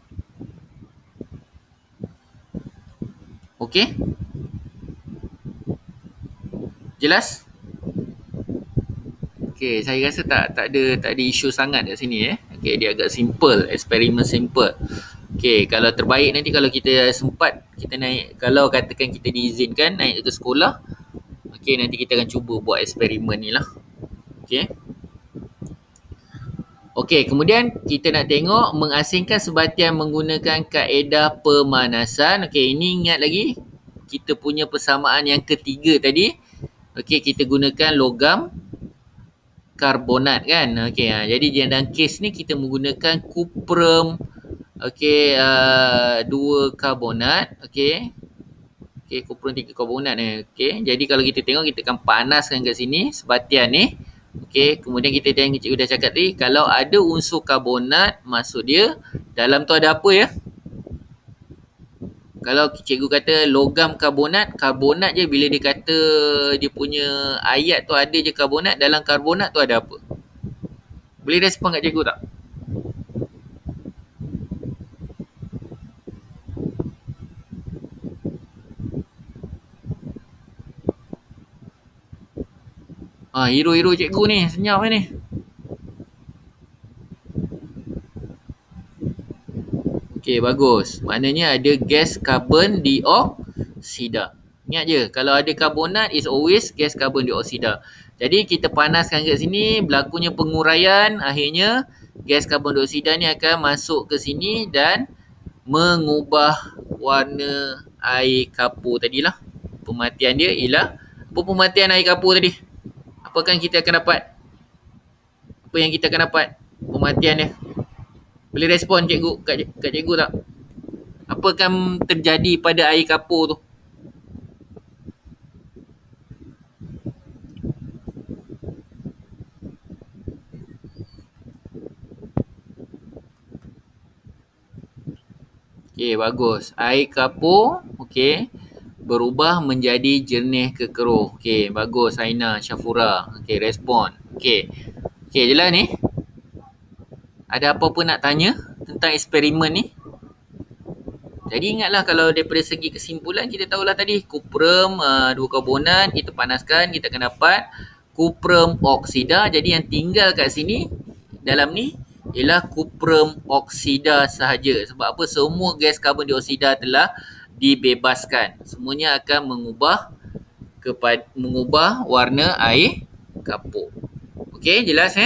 Okey, jelas? Okey, saya rasa tak ada isu sangat kat sini Okey, dia agak simple, eksperimen simple. Okey, kalau terbaik nanti kalau kita sempat kita naik, kalau katakan kita diizinkan naik ke sekolah, okey nanti kita akan cuba buat eksperimen ni lah. Okey. Okey, kemudian kita nak tengok mengasingkan sebatian menggunakan kaedah pemanasan. Okey, ini ingat lagi kita punya persamaan yang ketiga tadi. Okey, kita gunakan logam karbonat kan. Okey, jadi dalam kes ni kita menggunakan kuprum, okey, 2 karbonat. Okey. Okey, kuprum 3 karbonat ni. Okey, jadi kalau kita tengok kita akan panaskan kat sini sebatian ni. Okey, kemudian kita tengok cikgu dah cakap tadi, kalau ada unsur karbonat, maksud dia dalam tu ada apa ya? Kalau cikgu kata logam karbonat, karbonat je, bila dia kata dia punya ayat tu ada je karbonat, dalam karbonat tu ada apa? Boleh respon kat cikgu tak? Hero-hero cikgu ni, senyap ni. Okey, bagus. Maknanya ada gas karbon dioksida. Ingat je, kalau ada karbonat is always gas karbon dioksida. Jadi kita panaskan kat sini, berlakunya penguraian, akhirnya gas karbon dioksida ni akan masuk ke sini dan mengubah warna air kapur tadilah. Pematian dia ialah, apa pematian air kapur tadi? Apa kan kita akan dapat? Apa yang kita akan dapat? Pematian dia. Boleh respon cikgu kat cikgu tak? Apa akan terjadi pada air kapur tu? Okey, bagus. Air kapur, okey, berubah menjadi jernih kekeruh. Okey, bagus Aina, Syafura. Okey, respon. Okey. Okey, jelas ni. Ada apa-apa nak tanya tentang eksperimen ni? Jadi ingatlah, kalau daripada segi kesimpulan kita tahulah tadi kuprum 2 karbonat kita panaskan, kita akan dapat kuprum oksida. Jadi yang tinggal kat sini dalam ni ialah kuprum oksida sahaja. Sebab apa? Semua gas karbon dioksida telah dibebaskan. Semuanya akan mengubah warna air kapur. Okey, jelas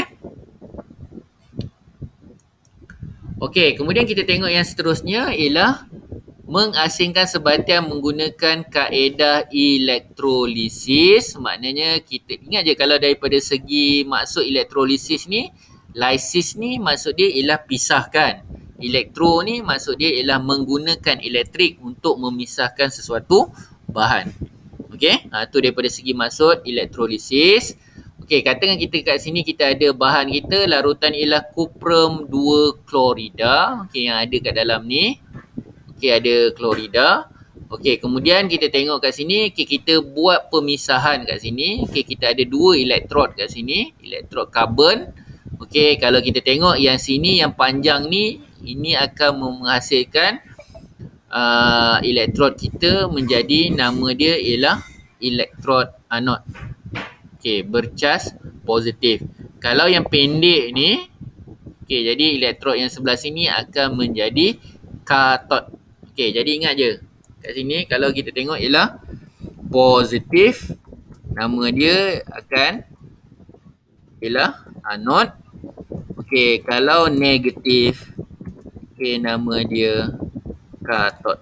Okey, kemudian kita tengok yang seterusnya ialah mengasingkan sebatian menggunakan kaedah elektrolisis. Maknanya kita ingat je, kalau daripada segi maksud elektrolisis ni, lysis ni maksud dia ialah pisahkan. Elektro ni maksud dia ialah menggunakan elektrik untuk memisahkan sesuatu bahan. Okey, tu daripada segi maksud elektrolisis. Okey, katakan kita kat sini kita ada bahan kita, larutan ialah kuprum 2 klorida. Okey, yang ada kat dalam ni. Okey, ada klorida. Okey, kemudian kita tengok kat sini, kita buat pemisahan kat sini. Okey, kita ada 2 elektrod kat sini, elektrod karbon. Okey, kalau kita tengok yang sini, yang panjang ni, ini akan menghasilkan elektrod kita menjadi, nama dia ialah elektrod anod. Okey, bercas positif. Kalau yang pendek ni, okey, jadi elektrod yang sebelah sini akan menjadi katod. Okey, jadi ingat je, kat sini kalau kita tengok ialah positif, nama dia akan ialah anod. Okey, kalau negatif, okey, nama dia katod.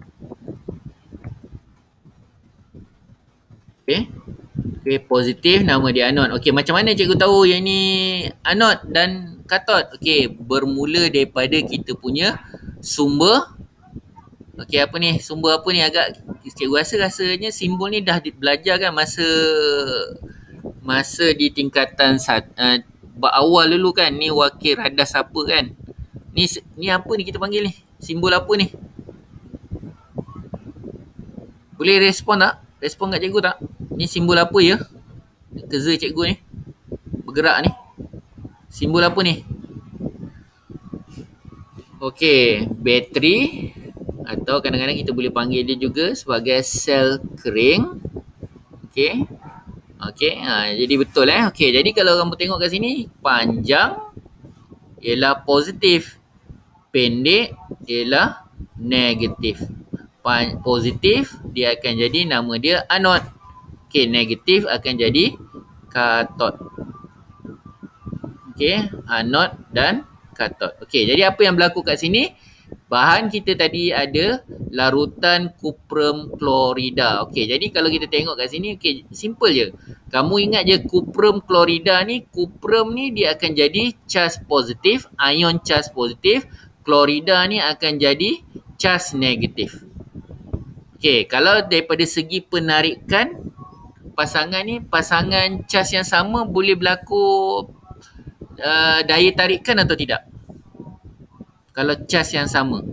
Okey. Okey, positif, nama dia anod. Okey, macam mana cikgu tahu yang ni anod dan katod? Okey, bermula daripada kita punya sumber. Okey, apa ni? Sumber apa ni? Agak cikgu rasanya simbol ni dah belajar kan masa di tingkatan awal dulu kan. Ni wakil radas apa kan? Ni apa ni kita panggil ni? Simbol apa ni? Boleh respon tak? Respon kat cikgu tak? Ni simbol apa ya? Kerja cikgu ni bergerak ni. Simbol apa ni? Okey, bateri, atau kadang-kadang kita boleh panggil dia juga sebagai sel kering. Okey. Okey, jadi betul Okey, jadi kalau kamu tengok kat sini, panjang ialah positif, pendek ialah negatif. Positif dia akan jadi nama dia anode. Okey, negatif akan jadi katot. Okey, anode dan katot. Okey, jadi apa yang berlaku kat sini? Bahan kita tadi ada larutan kuprum klorida. Okey, jadi kalau kita tengok kat sini, okey, simple je. Kamu ingat je kuprum klorida ni, kuprum ni dia akan jadi charge positif, ion charge positif. Klorida ni akan jadi charge negatif. Okey, kalau daripada segi penarikan, pasangan ni, pasangan charge yang sama boleh berlaku daya tarikan atau tidak? Kalau charge yang sama.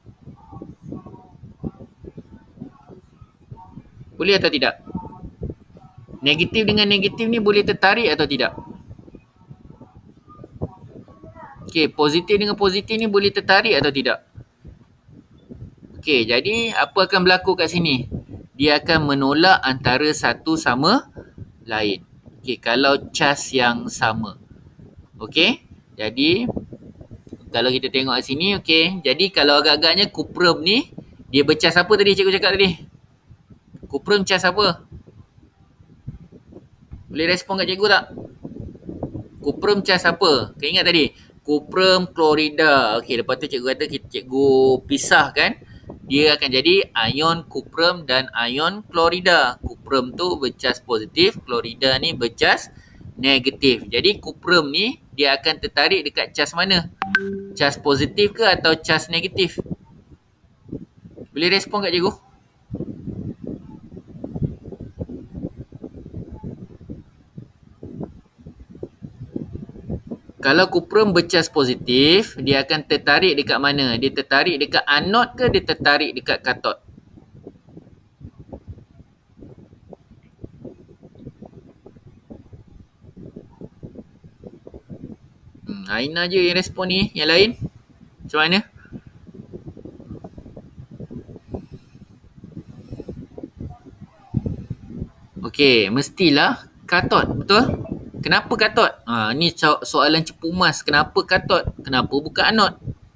Boleh atau tidak? Negatif dengan negatif ni boleh tertarik atau tidak? Okey, positif dengan positif ni boleh tertarik atau tidak? Okey, jadi apa akan berlaku kat sini? Dia akan menolak antara satu sama lain. Okey, kalau charge yang sama. Okey, jadi kalau kita tengok kat sini, okey. Jadi kalau agak-agaknya kuprum ni, dia bercas apa tadi cikgu cakap tadi? Kuprum cas apa? Boleh respon kat cikgu tak? Kuprum cas apa? Kau ingat tadi? Kuprum klorida. Okey, lepas tu cikgu kata cikgu pisahkan. Dia akan jadi ion kuprum dan ion klorida. Kuprum tu bercas positif, klorida ni bercas negatif. Jadi kuprum ni dia akan tertarik dekat cas mana? Cas positif ke atau cas negatif? Boleh respon kat cikgu? Kalau kuprum bercas positif, dia akan tertarik dekat mana? Dia tertarik dekat anod ke dia tertarik dekat katot? Aina je yang respon ni. Yang lain? Macam mana? Okey, mestilah katot. Betul? Kenapa katot? Ni soalan cepu mas. Kenapa katot? Kenapa bukan anod?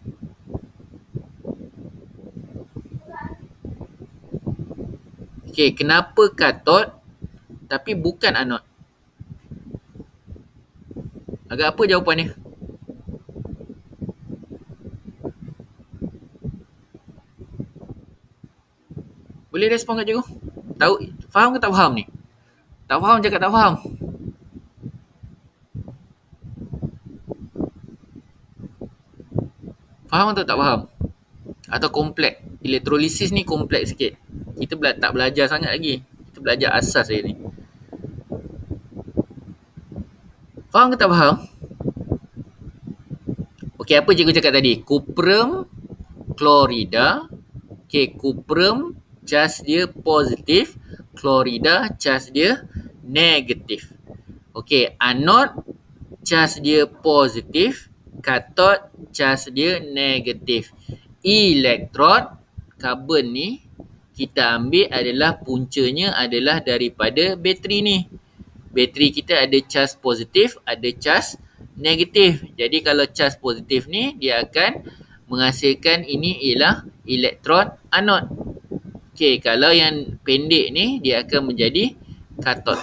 Okey, kenapa katot tapi bukan anod? Agak apa jawapan ni? Boleh respon kat cikgu? Tahu, faham ke tak faham ni? Tak faham cakap tak faham. Faham atau tak faham? Atau kompleks? Elektrolisis ni kompleks sikit. Kita tak belajar sangat lagi. Kita belajar asas saja ni. Faham ke tak faham? Okey, apa cikgu cakap tadi? Kuprum klorida. Okey, kuprum charge dia positif, klorida charge dia negatif. Okey, anod charge dia positif, katot charge dia negatif. Elektrod karbon ni kita ambil adalah puncanya adalah daripada bateri ni. Bateri kita ada charge positif, ada charge negatif. Jadi kalau charge positif ni dia akan menghasilkan ini ialah elektron anod. Okey, kalau yang pendek ni dia akan menjadi katot.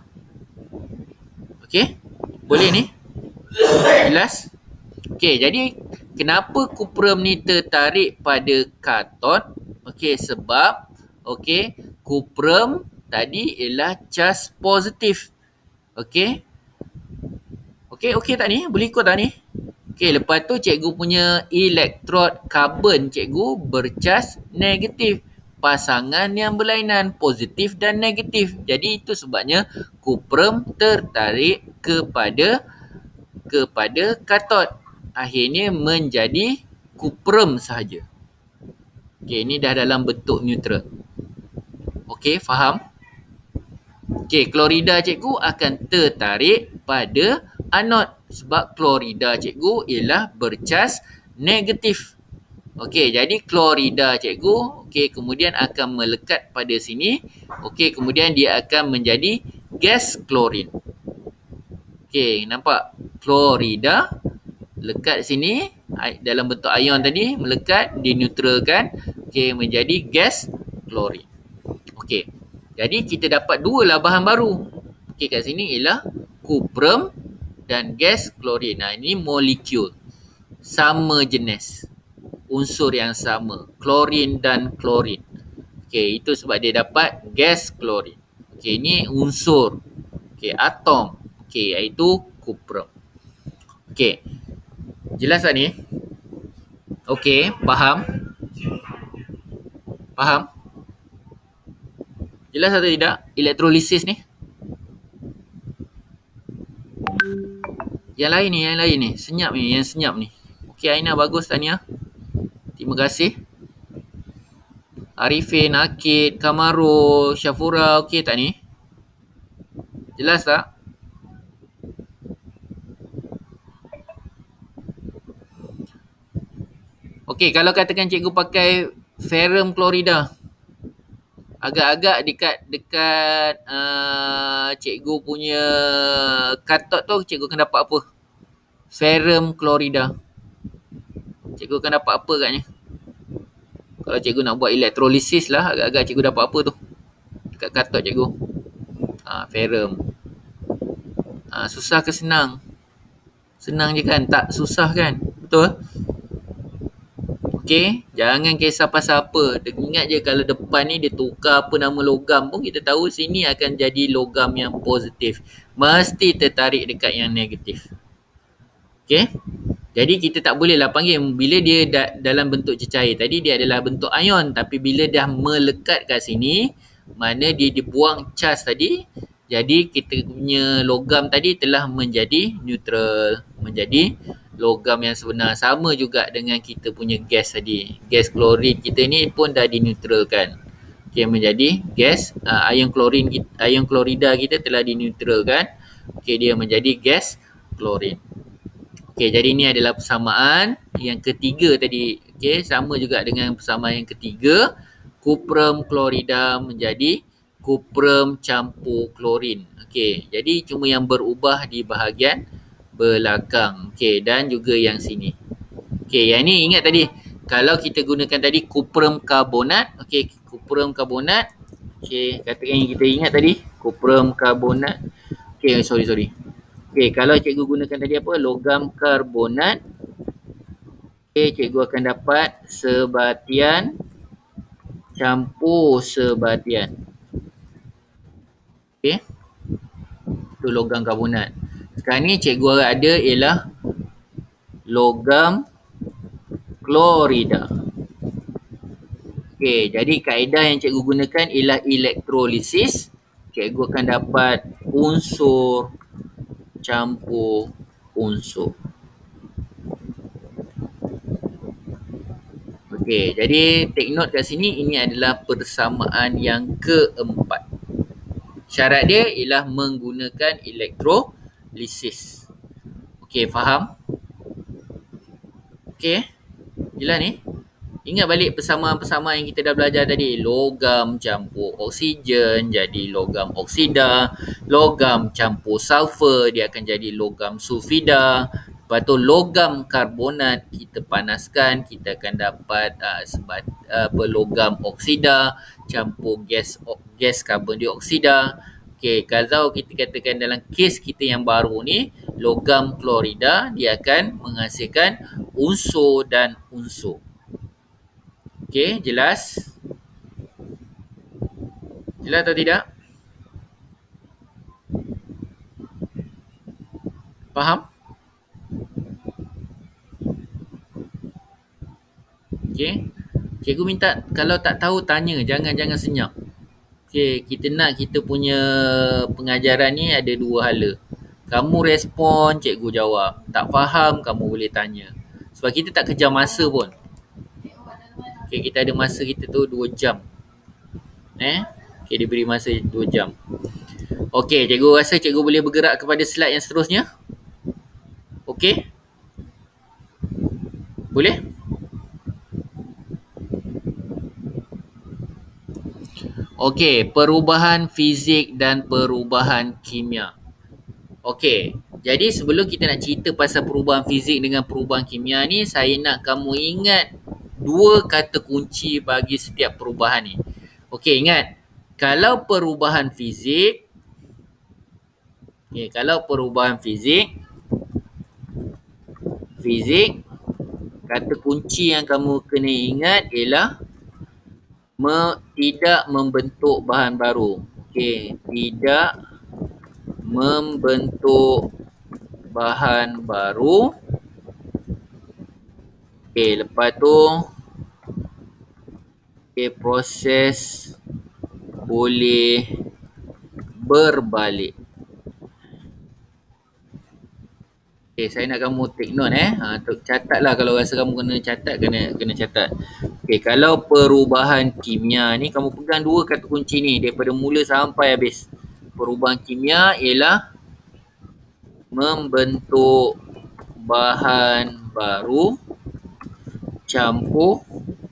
Okey? Boleh ni? Jelas? Okey, jadi kenapa kuprum ni tertarik pada katot? Okey, sebab kuprum tadi ialah charge positif. Okey? Okey tak ni? Boleh ikut tak ni? Okey, lepas tu cikgu punya elektrod karbon cikgu bercas negatif. Pasangan yang berlainan positif dan negatif. Jadi itu sebabnya kuprum tertarik kepada katot. Akhirnya menjadi kuprum sahaja. Okey, ini dah dalam bentuk neutral. Okey, faham? Okey, klorida cikgu akan tertarik pada anod sebab klorida cikgu ialah bercas negatif. Okey, jadi klorida cikgu kemudian akan melekat pada sini. Okey, kemudian dia akan menjadi gas klorin. Okey, nampak? Klorida lekat sini dalam bentuk ion tadi, melekat, dineutralkan, okey, menjadi gas klorin. Okey. Jadi kita dapat dua lah bahan baru. Okey, kat sini ialah kuprum dan gas klorin. Nah, ini molekul sama jenis. Unsur yang sama, klorin dan klorin. Okey, itu sebab dia dapat gas klorin. Okey, ini unsur. Okey, atom. Okey, iaitu kuprum. Okey. Jelas tak ni? Okey, faham? Faham? Jelas atau tidak elektrolisis ni? Yang lain ni. Senyap ni, yang senyap ni. Okey, Aina bagus Tania. Terima kasih. Arifin, Akid, Kamaro, Syafura, okey tak ni? Jelas tak? Okey, kalau katakan cikgu pakai ferrum klorida, agak-agak dekat cikgu punya katot tu, cikgu akan dapat apa? Ferrum klorida. Cikgu akan dapat apa katnya? Kalau cikgu nak buat elektrolisis lah, agak-agak cikgu dapat apa tu? Dekat katot cikgu. Ferrum. Susah ke senang? Senang je kan? Tak susah kan? Betul? Okey, jangan kisah pasal apa. Ingat je kalau depan ni dia tukar apa nama logam pun kita tahu sini akan jadi logam yang positif. Mesti tertarik dekat yang negatif. Okey? Jadi kita tak boleh lah panggil bila dia dalam bentuk cecair. Tadi dia adalah bentuk ion, tapi bila dah melekat kat sini, mana dia dibuang charge tadi, jadi kita punya logam tadi telah menjadi neutral, menjadi logam yang sebenar. Sama juga dengan kita punya gas tadi. Gas klorin kita ni pun dah dineutralkan. Okey, menjadi gas ion klorida kita telah dineutralkan. Okey, dia menjadi gas klorin. Okey, jadi ini adalah persamaan yang ketiga tadi. Okey, sama juga dengan persamaan yang ketiga. Kuprum klorida menjadi kuprum campur klorin. Okey, jadi cuma yang berubah di bahagian belakang. Okey, dan juga yang sini. Okey, yang ni ingat tadi. Kalau kita gunakan tadi kuprum karbonat. Okey, kuprum karbonat. Okey, katakan kita ingat tadi. Kuprum karbonat. Okey, sorry. Okey, kalau cikgu gunakan tadi apa? Logam karbonat. Okey, cikgu akan dapat sebatian campur sebatian. Okey. Itu logam karbonat. Sekarang ni cikgu ada ialah logam klorida. Okey, jadi kaedah yang cikgu gunakan ialah elektrolisis. Cikgu akan dapat unsur campur unsur. Okey, jadi take note kat sini, ini adalah persamaan yang keempat. Syarat dia ialah menggunakan elektrolisis. Okey, faham? Okey, jelas ni? Ingat balik persamaan-persamaan yang kita dah belajar tadi. Logam campur oksigen jadi logam oksida. Logam campur sulfur dia akan jadi logam sulfida. Lepas tu logam karbonat kita panaskan, kita akan dapat logam oksida campur gas karbon dioksida. Okey, kalau kita katakan dalam kes kita yang baru ni, logam klorida dia akan menghasilkan unsur dan unsur. Okey, jelas? Jelas atau tidak? Faham? Okey. Cikgu minta kalau tak tahu tanya, jangan senyap. Okey, kita punya pengajaran ni ada dua hala. Kamu respon, cikgu jawab. Tak faham, kamu boleh tanya. Sebab kita tak kejar masa pun. Okey, kita ada masa kita tu 2 jam. Okey, diberi masa 2 jam. Okey, cikgu rasa cikgu boleh bergerak kepada slide yang seterusnya. Okey? Boleh? Okey, perubahan fizik dan perubahan kimia. Okey, jadi sebelum kita nak cerita pasal perubahan fizik dengan perubahan kimia ni, saya nak kamu ingat dua kata kunci bagi setiap perubahan ni. Okey, ingat. Kalau perubahan fizik, kalau perubahan fizik, kata kunci yang kamu kena ingat ialah tidak membentuk bahan baru. Okey, tidak membentuk bahan baru. Okey, lepas tu proses boleh berbalik. Okey, saya nak kamu take note catatlah, kalau rasa kamu kena catat, kena catat. Okey, kalau perubahan kimia ni kamu pegang dua kata kunci ni daripada mula sampai habis. Perubahan kimia ialah membentuk bahan baru, campur,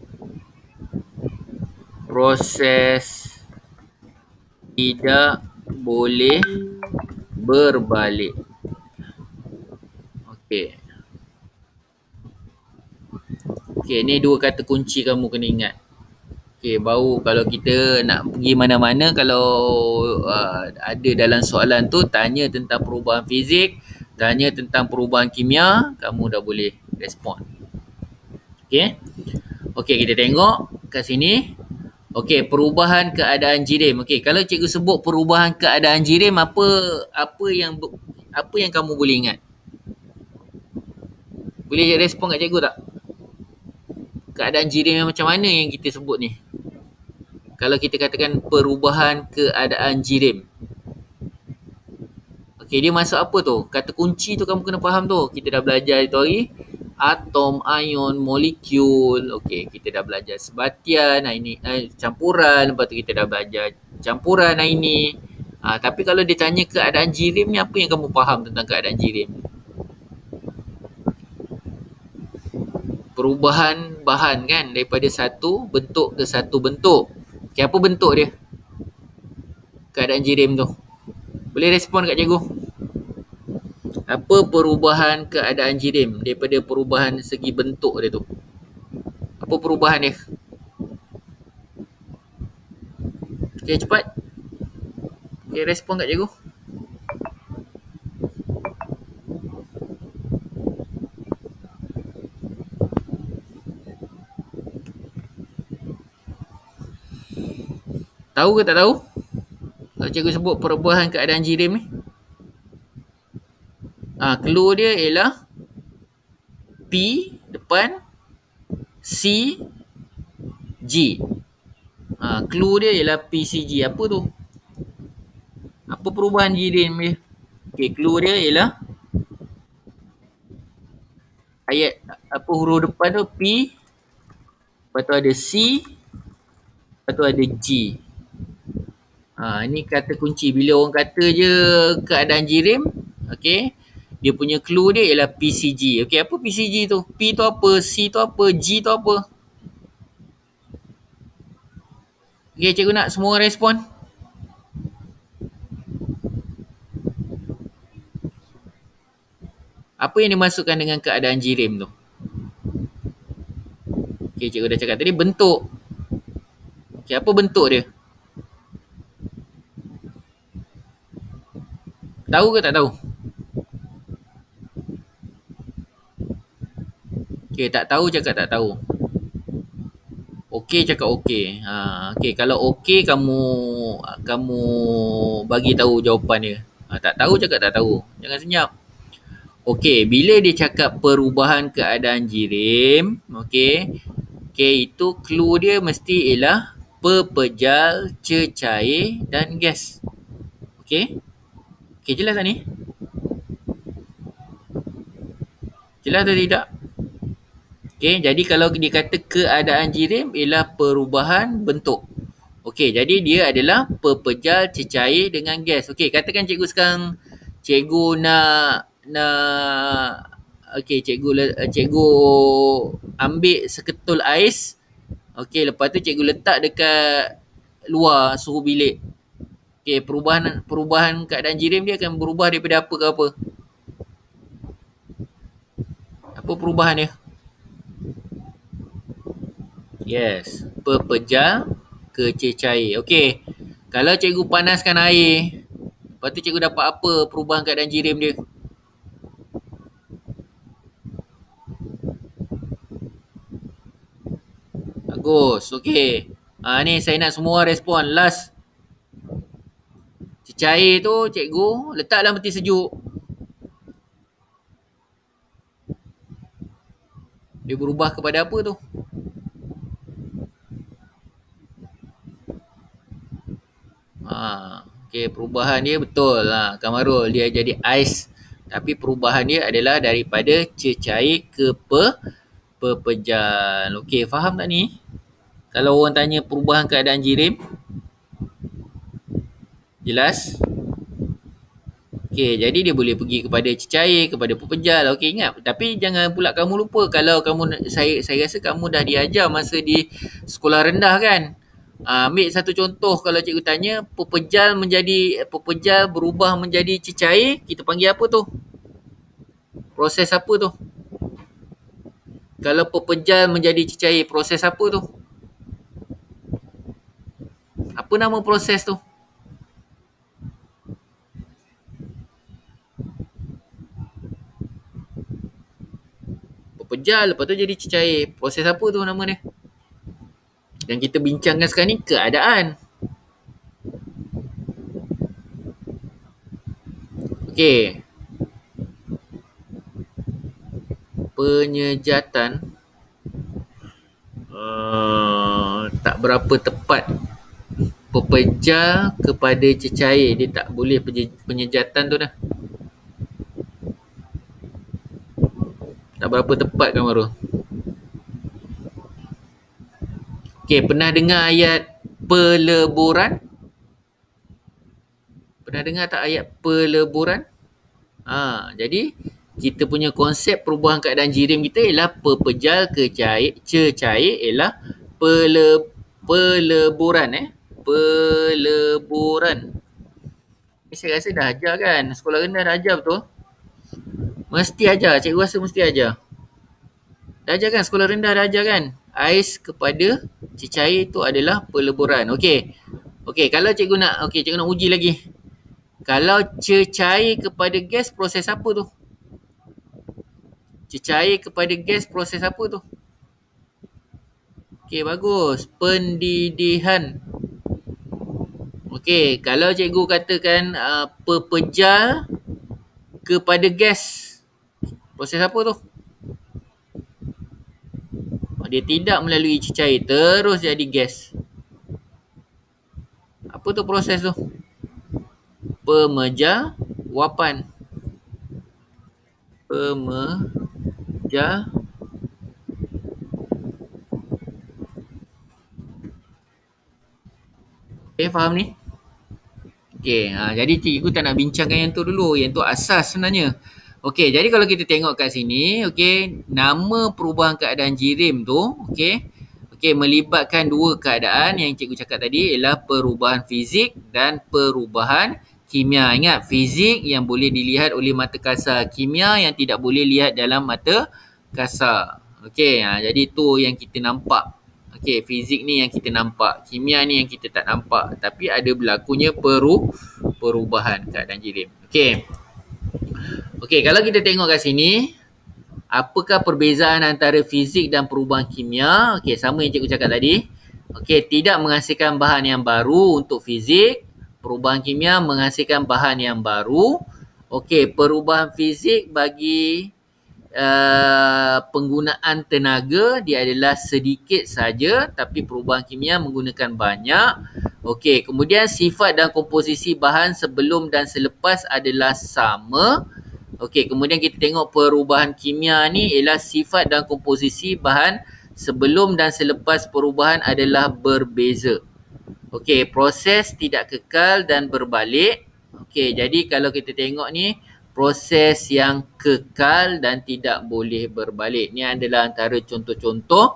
proses tidak boleh berbalik. Okey. Okey, ni dua kata kunci kamu kena ingat. Okey, baru kalau kita nak pergi mana-mana, kalau ada dalam soalan tu tanya tentang perubahan fizik, tanya tentang perubahan kimia, kamu dah boleh respon. Okey. Okey, kita tengok kat sini. Okey, perubahan keadaan jirim. Okey, kalau cikgu sebut perubahan keadaan jirim, apa yang kamu boleh ingat? Boleh respon kat cikgu tak? Keadaan jirim yang macam mana yang kita sebut ni? Kalau kita katakan perubahan keadaan jirim. Okey, dia masuk apa tu? Kata kunci tu kamu kena faham tu. Kita dah belajar itu hari. Atom, ion, molekul. Okey, kita dah belajar sebatian, ini campuran. Lepas tu kita dah belajar campuran ini. Tapi kalau dia tanya keadaan jirim ni, apa yang kamu faham tentang keadaan jirim? Perubahan bahan kan, daripada satu bentuk ke satu bentuk. Okay, apa bentuk dia? Keadaan jirim tu. Boleh respon kat cikgu? Apa perubahan keadaan jirim daripada perubahan segi bentuk dia tu? Apa perubahan dia? Okay, cepat. Okay, respon kat cikgu. Tahu ke tak tahu? Kalau cikgu sebut perubahan keadaan jirim ni. Clue dia ialah P depan C G. Clue dia ialah PCG. Apa tu? Apa perubahan jirim dia? Okay, clue dia ialah ayat apa huruf depan tu P, lepas tu ada C, lepas tu ada G. Ini kata kunci. Bila orang kata je keadaan jirim, okay, dia punya clue dia ialah PCG. Okay, apa PCG tu? P tu apa? C tu apa? G tu apa? Okay, cikgu nak semua orang respon. Apa yang dimasukkan dengan keadaan jirim tu? Okay, cikgu dah cakap tadi bentuk. Okay, apa bentuk dia? Tahu ke tak tahu? Okay, tak tahu cakap tak tahu. Okey cakap okey. Okey, kalau okey kamu bagi tahu jawapan dia. Tak tahu cakap tak tahu. Jangan senyap. Okey, bila dia cakap perubahan keadaan jirim, okey, itu clue dia mesti ialah pepejal, cecair dan gas. Okey? Okey, jelas tak ni? Jelas atau tidak? Okey, jadi kalau dia kata keadaan jirim ialah perubahan bentuk. Okey, jadi dia adalah pepejal, cecair dengan gas. Okey, katakan cikgu sekarang cikgu cikgu ambil seketul ais. Okey, lepas tu cikgu letak dekat luar suhu bilik. Okey, perubahan keadaan jirim dia akan berubah daripada apa ke apa? Apa perubahan dia? Yes, pepejal ke cecair. Okey. Kalau cikgu panaskan air, lepas tu cikgu dapat apa perubahan keadaan jirim dia? Bagus. Okey. Ni saya nak semua respon. Last. Cecair tu cikgu letak dalam peti sejuk. Dia berubah kepada apa tu? Okey, perubahan dia betul. Kamarul, dia jadi ais. Tapi perubahan dia adalah daripada cecair ke pepejal. Okey, faham tak ni? Kalau orang tanya perubahan keadaan jirim, jelas? Okey, jadi dia boleh pergi kepada cecair, kepada pepejal. Okey, ingat. Tapi jangan pula kamu lupa kalau saya rasa kamu dah diajar masa di sekolah rendah kan? Ambil satu contoh kalau cikgu tanya pepejal berubah menjadi cecair, kita panggil apa tu? Proses apa tu? Kalau pepejal menjadi cecair, proses apa tu? Apa nama proses tu? Pepejal, lepas tu jadi cecair. Proses apa tu nama dia? Yang kita bincangkan sekarang ni keadaan. Okey. Penyejatan tak berapa tepat. Pepejal kepada cecair, dia tak boleh penyejatan tu dah. Tak berapa tepat kan Marul? Okey, pernah dengar ayat peleburan? Pernah dengar tak ayat peleburan? Jadi kita punya konsep perubahan keadaan jirim kita ialah pepejal ke cecair ialah peleburan. Peleburan. Saya rasa dah ajar kan? Sekolah rendah dah ajar betul? Mesti ajar. Cikgu rasa mesti ajar. Dah ajar kan? Sekolah rendah dah ajar kan? Ais kepada cecair itu adalah peleburan. Okey. Okey, kalau cikgu nak uji lagi. Kalau cecair kepada gas, proses apa tu? Cecair kepada gas, proses apa tu? Okey, bagus. Pendidihan. Okey, kalau cikgu katakan pepejal kepada gas, proses apa tu? Dia tidak melalui cecair, terus jadi gas. Apa tu proses tu? Pemejawapan. Faham ni? Okey, jadi cikgu tak nak bincangkan yang tu dulu. Yang tu asas sebenarnya. Okey, jadi kalau kita tengok kat sini, okey, nama perubahan keadaan jirim tu, okey, melibatkan dua keadaan yang cikgu cakap tadi ialah perubahan fizik dan perubahan kimia. Ingat, fizik yang boleh dilihat oleh mata kasar, kimia yang tidak boleh lihat dalam mata kasar. Okey, jadi tu yang kita nampak. Okey, fizik ni yang kita nampak, kimia ni yang kita tak nampak, tapi ada berlakunya perubahan keadaan jirim. Okey, kalau kita tengok kat sini, apakah perbezaan antara fizik dan perubahan kimia? Okey, sama yang cikgu cakap tadi. Okey, tidak menghasilkan bahan yang baru untuk fizik. Perubahan kimia menghasilkan bahan yang baru. Okey, perubahan fizik bagi penggunaan tenaga dia adalah sedikit saja, tapi perubahan kimia menggunakan banyak. Okey, kemudian sifat dan komposisi bahan sebelum dan selepas adalah sama. Okey, kemudian kita tengok perubahan kimia ni ialah sifat dan komposisi bahan sebelum dan selepas perubahan adalah berbeza. Okey, proses tidak kekal dan berbalik. Okey, jadi kalau kita tengok ni, proses yang kekal dan tidak boleh berbalik. Ni adalah antara contoh-contoh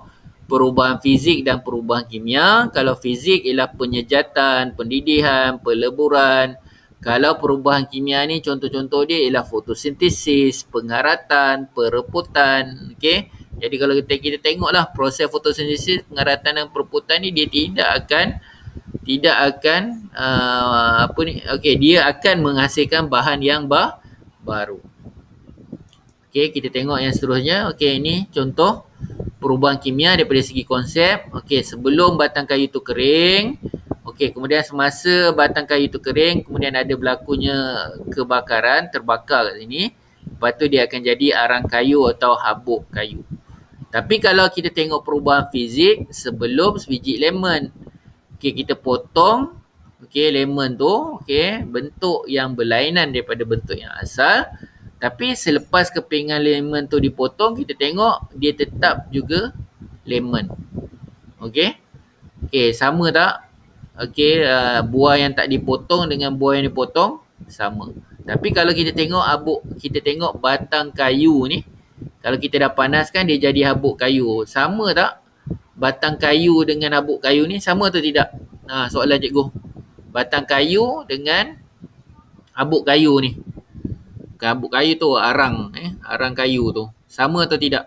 perubahan fizik dan perubahan kimia. Kalau fizik ialah penyejatan, pendidihan, peleburan. Kalau perubahan kimia ni contoh-contoh dia ialah fotosintesis, pengaratan, pereputan. Okey. Jadi kalau kita tengoklah proses fotosintesis, pengaratan dan pereputan ni dia tidak akan dia akan menghasilkan bahan yang baru. Okey, kita tengok yang seterusnya. Okey, ini contoh perubahan kimia daripada segi konsep. Okey, sebelum batang kayu tu kering. Okey, kemudian semasa batang kayu tu kering, kemudian ada berlakunya kebakaran, terbakar kat sini. Lepas tu dia akan jadi arang kayu atau habuk kayu. Tapi kalau kita tengok perubahan fizik sebelum sebiji lemon. Okey, kita potong lemon tu, bentuk yang berlainan daripada bentuk yang asal. Tapi selepas kepingan lemon tu dipotong, kita tengok dia tetap juga lemon. Okey, sama tak? Buah yang tak dipotong dengan buah yang dipotong sama. Tapi kalau kita tengok batang kayu ni, kalau kita dah panaskan dia jadi habuk kayu. Sama tak? Batang kayu dengan habuk kayu ni sama atau tidak? Soalan cikgu. Batang kayu dengan habuk kayu ni. Bukan habuk kayu tu, arang kayu tu. Sama atau tidak?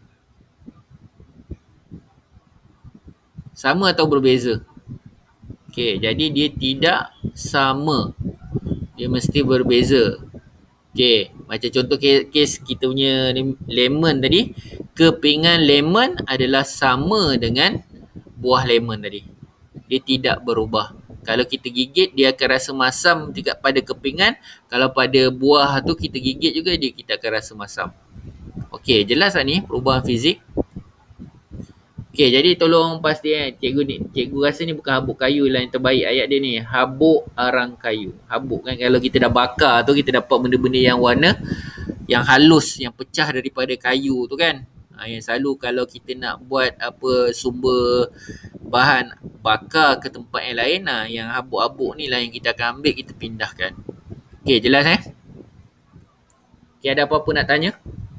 Sama atau berbeza? Okey, jadi dia tidak sama. Dia mesti berbeza. Okey, macam contoh kes kita punya lemon tadi. Kepingan lemon adalah sama dengan buah lemon tadi. Dia tidak berubah. Kalau kita gigit, dia akan rasa masam dekat pada kepingan. Kalau pada buah tu kita gigit juga, kita akan rasa masam. Okey, jelas tak ni perubahan fizik? Okey, jadi tolong pasti cikgu rasa ni bukan habuk kayu lah yang terbaik ayat dia ni. Habuk arang kayu. Habuk kan kalau kita dah bakar tu, kita dapat benda-benda yang warna yang halus, yang pecah daripada kayu tu kan. Yang selalu kalau kita nak buat sumber bahan bakar ke tempat yang lain, yang habuk-habuk ni lah yang kita akan ambil, kita pindahkan. Okey, jelas Okey, ada apa-apa nak tanya?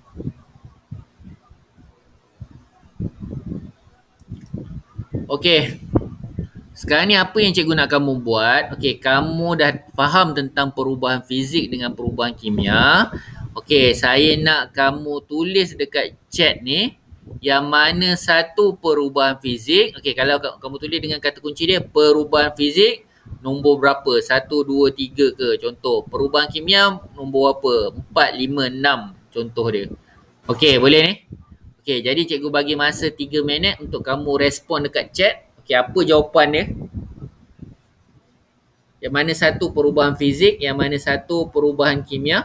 Okey. Sekarang ni apa yang cikgu nak kamu buat? Okey, kamu dah faham tentang perubahan fizik dengan perubahan kimia. Okey, saya nak kamu tulis dekat chat ni yang mana satu perubahan fizik. Okey, kalau kamu tulis dengan kata kunci dia perubahan fizik nombor berapa? 1, 2, 3 ke? Contoh. Perubahan kimia nombor apa? 4, 5, 6 contoh dia. Okey, boleh ni? Okey, jadi cikgu bagi masa 3 minit untuk kamu respon dekat chat. Okey, apa jawapan dia? Yang mana satu perubahan fizik, yang mana satu perubahan kimia?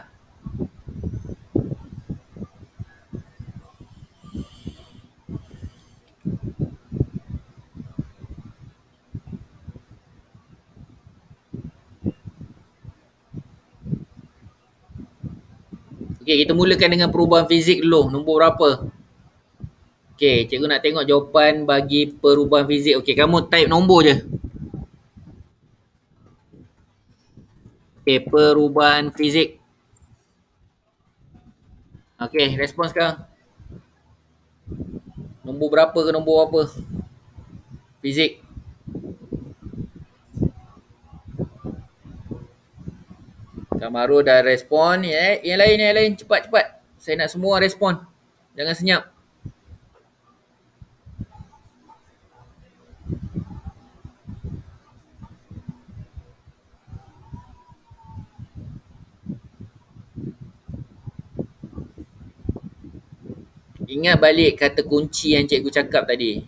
Okey, kita mulakan dengan perubahan fizik dulu. Nombor berapa? Okey, cikgu nak tengok jawapan bagi perubahan fizik. Okey, kamu type nombor je. Okey, perubahan fizik. Okey, respon sekarang. Nombor berapa ke nombor apa? Fizik. Kamaru dah respon. Yang lain. Cepat. Saya nak semua respon. Jangan senyap. Ingat balik kata kunci yang cikgu cakap tadi.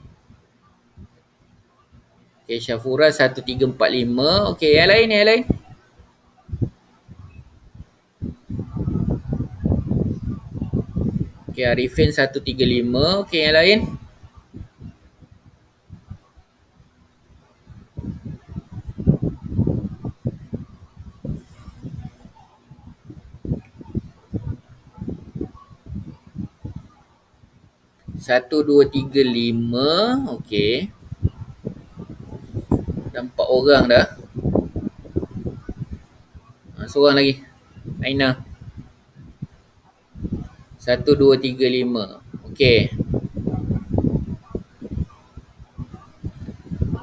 Okey, Syafura 1345. Okey, yang lain. Okey, Arifin 135. Okey, yang lain. Satu, 2, 3, 5. Okey. Dah 4 orang dah. Seorang lagi. Aina. 1, 2, 3, 5. Okey.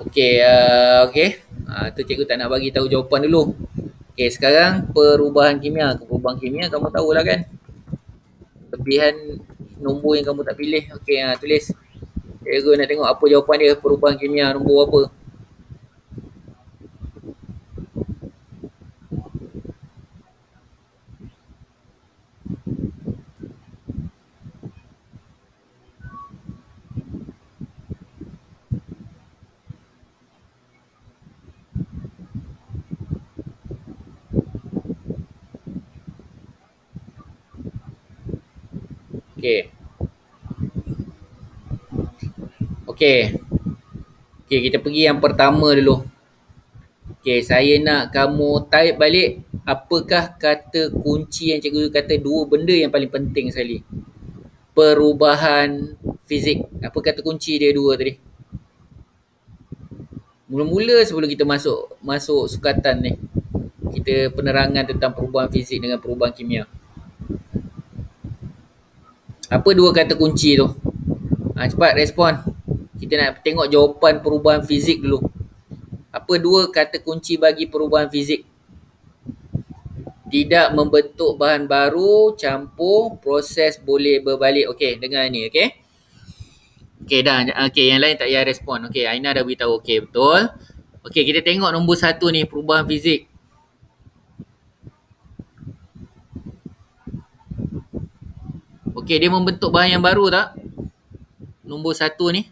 Okey, okey. Tu cikgu tak nak bagi tahu jawapan dulu. Okey, sekarang perubahan kimia. Perubahan kimia kamu tahulah kan? Kelebihan nombor yang kamu tak pilih. Okey, tulis. Cikgu nak tengok apa jawapan dia, perubahan kimia nombor apa. Okey. Okey. Okey, kita pergi yang pertama dulu. Okey, saya nak kamu type balik apakah kata kunci yang cikgu kata dua benda yang paling penting sekali. Perubahan fizik. Apa kata kunci dia dua tadi? Mula-mula sebelum kita masuk sukatan ni, kita penerangan tentang perubahan fizik dengan perubahan kimia. Apa dua kata kunci tu? Cepat respon. Kita nak tengok jawapan perubahan fizik dulu. Apa dua kata kunci bagi perubahan fizik? Tidak membentuk bahan baru, campur, proses boleh berbalik. Okey, dengar ni, okey? Okey dah. Okey, yang lain tak payah respon. Okey, Aina dah beritahu. Okey, betul. Okey, kita tengok nombor 1 ni, perubahan fizik. Okey, dia membentuk bahan yang baru tak? Nombor 1 ni.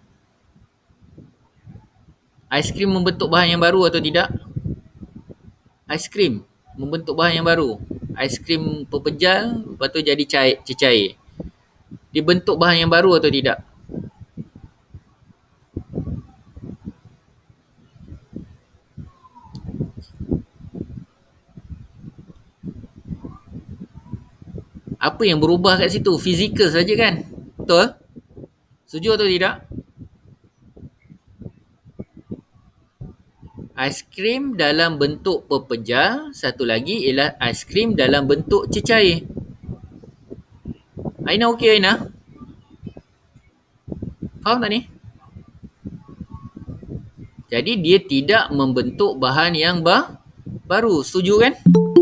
Aiskrim membentuk bahan yang baru atau tidak? Aiskrim membentuk bahan yang baru. Aiskrim pepejal, lepas tu jadi cecair. Dia bentuk bahan yang baru atau tidak? Apa yang berubah kat situ? Fizikal saja kan? Betul? Setuju atau tidak? Aiskrim dalam bentuk pepejal, satu lagi ialah aiskrim dalam bentuk cecair. Aina okey Aina? Faham tak ni? Jadi dia tidak membentuk bahan yang baru. Setuju kan?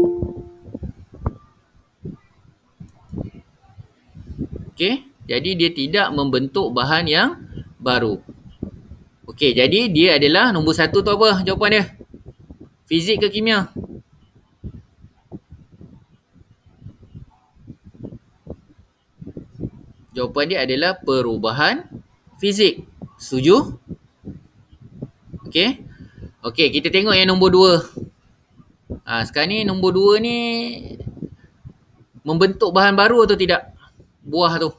Okey, jadi dia tidak membentuk bahan yang baru. Okey, jadi dia adalah nombor 1 tu apa jawapan dia? Fizik ke kimia? Jawapan dia adalah perubahan fizik. Setuju? Okey. Okey, kita tengok yang nombor 2. Sekarang ni nombor 2 ni membentuk bahan baru atau tidak? Buah tu.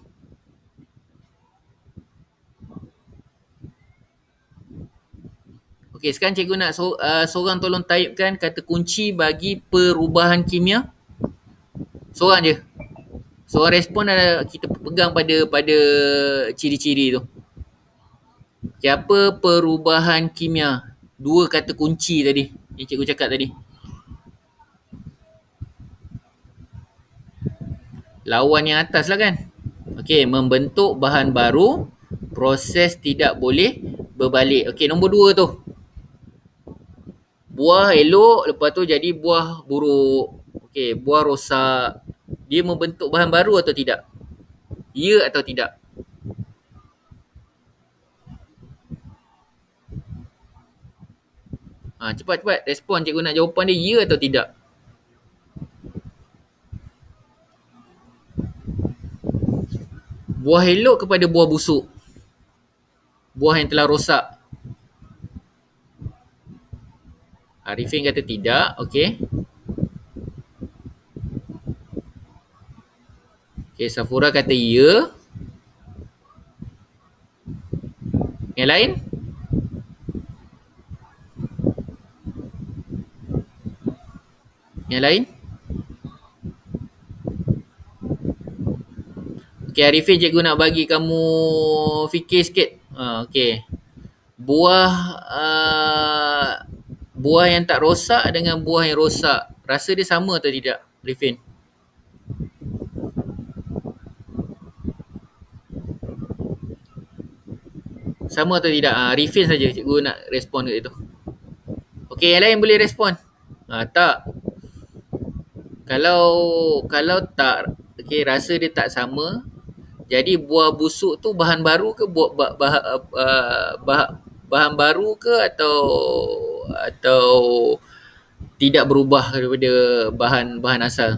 Okey, sekarang cikgu nak seorang tolong typekan kata kunci bagi perubahan kimia. Seorang je. Seorang respon kita pegang pada ciri-ciri tu. Okay, apa perubahan kimia? Dua kata kunci tadi yang cikgu cakap tadi. Lawan yang atas lah kan. Okey, membentuk bahan baru, proses tidak boleh berbalik. Okey, nombor 2 tu. Buah elok, lepas tu jadi buah buruk. Okey, buah rosak. Dia membentuk bahan baru atau tidak? Ya atau tidak? Cepat-cepat respon, cikgu nak jawapan dia ya atau tidak. Buah elok kepada buah busuk. Buah yang telah rosak. Arifin kata tidak. Okey. Okey, Safura kata ya. Yang lain? Yang lain? Okey, Arifin, cikgu nak bagi kamu fikir sikit. Okey. Buah yang tak rosak dengan buah yang rosak, rasa dia sama atau tidak, Arifin? Sama atau tidak? Refill saja. Cikgu nak respon kat itu. Okey, yang lain boleh respon. Tak. Kalau tak, okey, rasa dia tak sama, jadi buah busuk tu bahan baru ke bahan baru ke atau tidak berubah daripada bahan asal?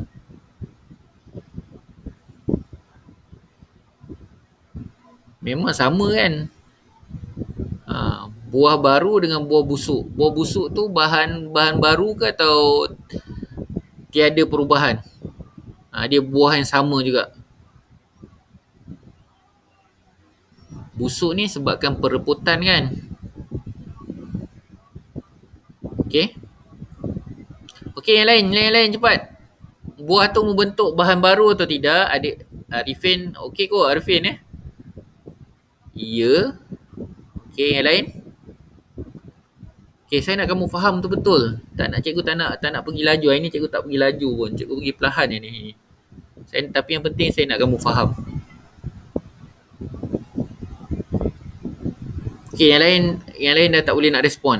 Memang sama kan? Buah baru dengan buah busuk. Buah busuk tu bahan baru ke atau tiada perubahan? Dia buah yang sama juga. Busuk ni sebabkan perebutan kan? Okey. Okey, yang lain cepat. Buah tu membentuk bahan baru atau tidak? Adik Arifin, okey kot Arifin Ya. Okey, yang lain? Okey, saya nak kamu faham tu betul. Cikgu tak nak pergi laju. Hari ni cikgu tak pergi laju pun. Cikgu pergi perlahan ni. Tapi yang penting saya nak kamu faham. Okey, yang lain dah tak boleh nak respon.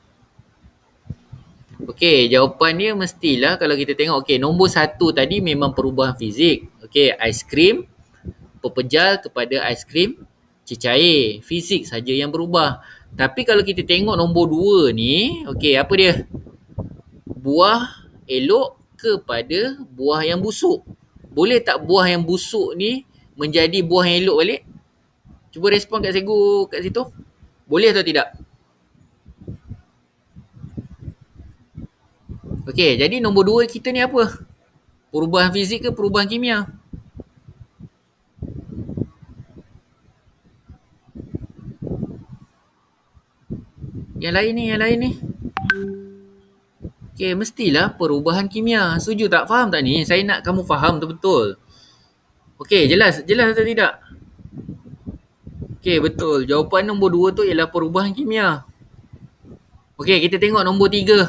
Okey, jawapan dia mestilah kalau kita tengok, okey, nombor 1 tadi memang perubahan fizik. Okey, aiskrim pepejal kepada aiskrim cecair. Fizik saja yang berubah. Tapi kalau kita tengok nombor 2 ni, okey, apa dia? Buah elok kepada buah yang busuk. Boleh tak buah yang busuk ni menjadi buah yang elok balik? Cuba respon kat cikgu kat situ. Boleh atau tidak? Okey, jadi nombor 2 kita ni apa? Perubahan fizik ke perubahan kimia? Yang lain ni. Okey, mestilah perubahan kimia. Setuju tak? Faham tak ni? Saya nak kamu faham betul-betul. Okey, jelas atau tidak? Okey, betul. Jawapan nombor 2 tu ialah perubahan kimia. Okey, kita tengok nombor 3.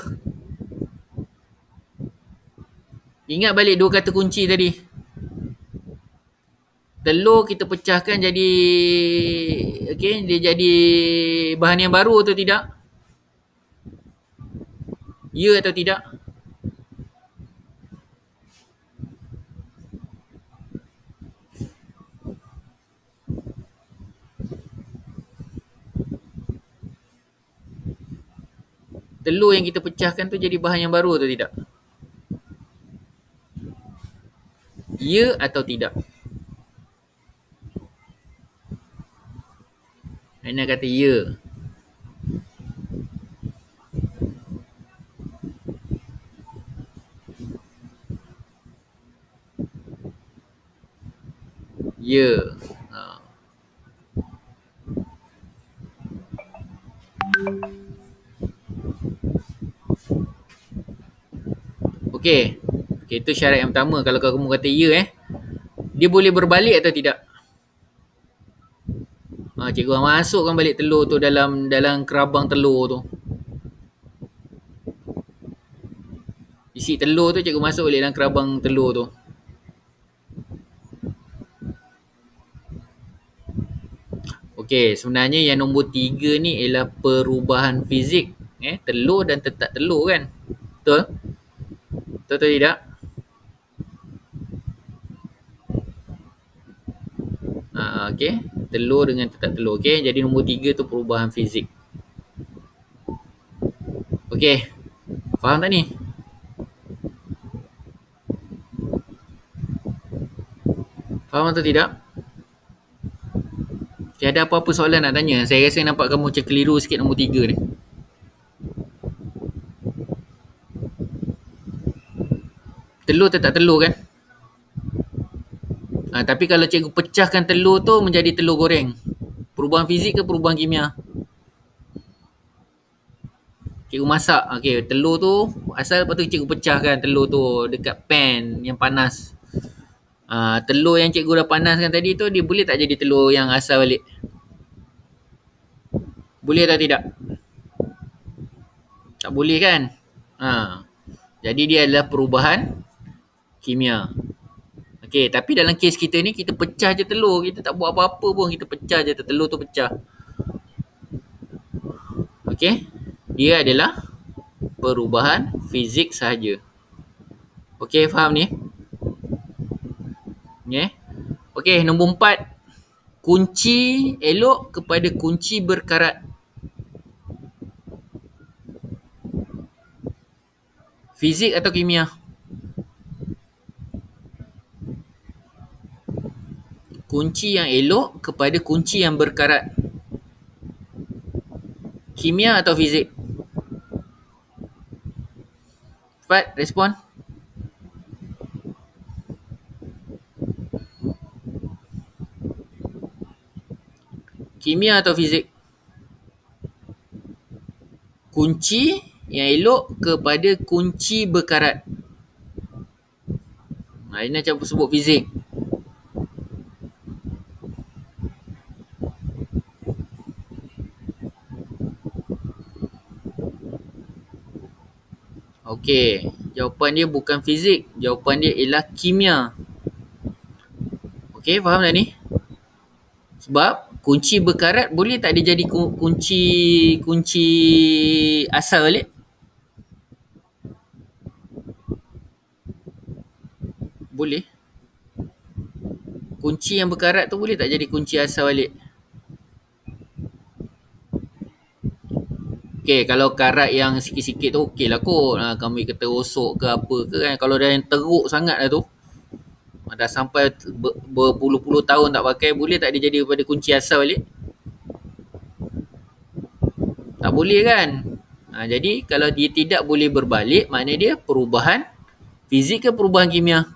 Ingat balik 2 kata kunci tadi. Telur kita pecahkan jadi, okey, dia jadi bahan yang baru atau tidak? Ya atau tidak? Telur yang kita pecahkan tu jadi bahan yang baru atau tidak? Ya atau tidak? Aina kata ya. Ya. Okey. Okey, itu syarat yang pertama. Kalau kamu kata ya dia boleh berbalik atau tidak? Cikgu masukkan balik telur tu dalam kerabang telur tu. Isi telur tu cikgu masuk balik dalam kerabang telur tu. Okey, sebenarnya yang nombor 3 ni ialah perubahan fizik. Telur dan tetap telur kan? Betul? Betul atau tidak? Okey, telur dengan tetap telur. Okey, jadi nombor 3 tu perubahan fizik. Okey, faham tak ni? Faham atau tidak? Okay, ada apa-apa soalan nak tanya? Saya rasa nampak kamu macam keliru sikit nombor 3 ni. Telur tetap telur kan? Tapi kalau cikgu pecahkan telur tu menjadi telur goreng, perubahan fizik ke perubahan kimia? Cikgu masak, okey, telur tu asal, lepas tu cikgu pecahkan telur tu dekat pan yang panas. Telur yang cikgu dah panaskan tadi tu, dia boleh tak jadi telur yang asal balik? Boleh atau tidak? Tak boleh kan? Jadi dia adalah perubahan kimia. Okey, tapi dalam kes kita ni, kita pecah je telur. Kita tak buat apa-apa pun, kita pecah je telur tu pecah. Okey. Dia adalah perubahan fizik sahaja. Okey, faham ni? Okey. Okey, nombor 4. Kunci elok kepada kunci berkarat. Fizik atau kimia? Kunci yang elok kepada kunci yang berkarat. Kimia atau fizik? Cepat, respon. Kimia atau fizik? Kunci yang elok kepada kunci berkarat. Ini macam sebut fizik. Okey, jawapan dia bukan fizik. Jawapan dia ialah kimia. Okey, faham dah ni? Sebab kunci berkarat boleh tak dia jadi kunci asal balik? Boleh. Kunci yang berkarat tu boleh tak jadi kunci asal balik? Okey, kalau karat yang sikit-sikit tu okey lah kot. Kami kata rosok ke apa ke kan. Kalau dah yang teruk sangat dah tu, dah sampai berpuluh-puluh tahun tak pakai, boleh tak dia jadi daripada kunci asal balik? Tak boleh kan? Jadi kalau dia tidak boleh berbalik, maknanya dia perubahan fizik ke perubahan kimia?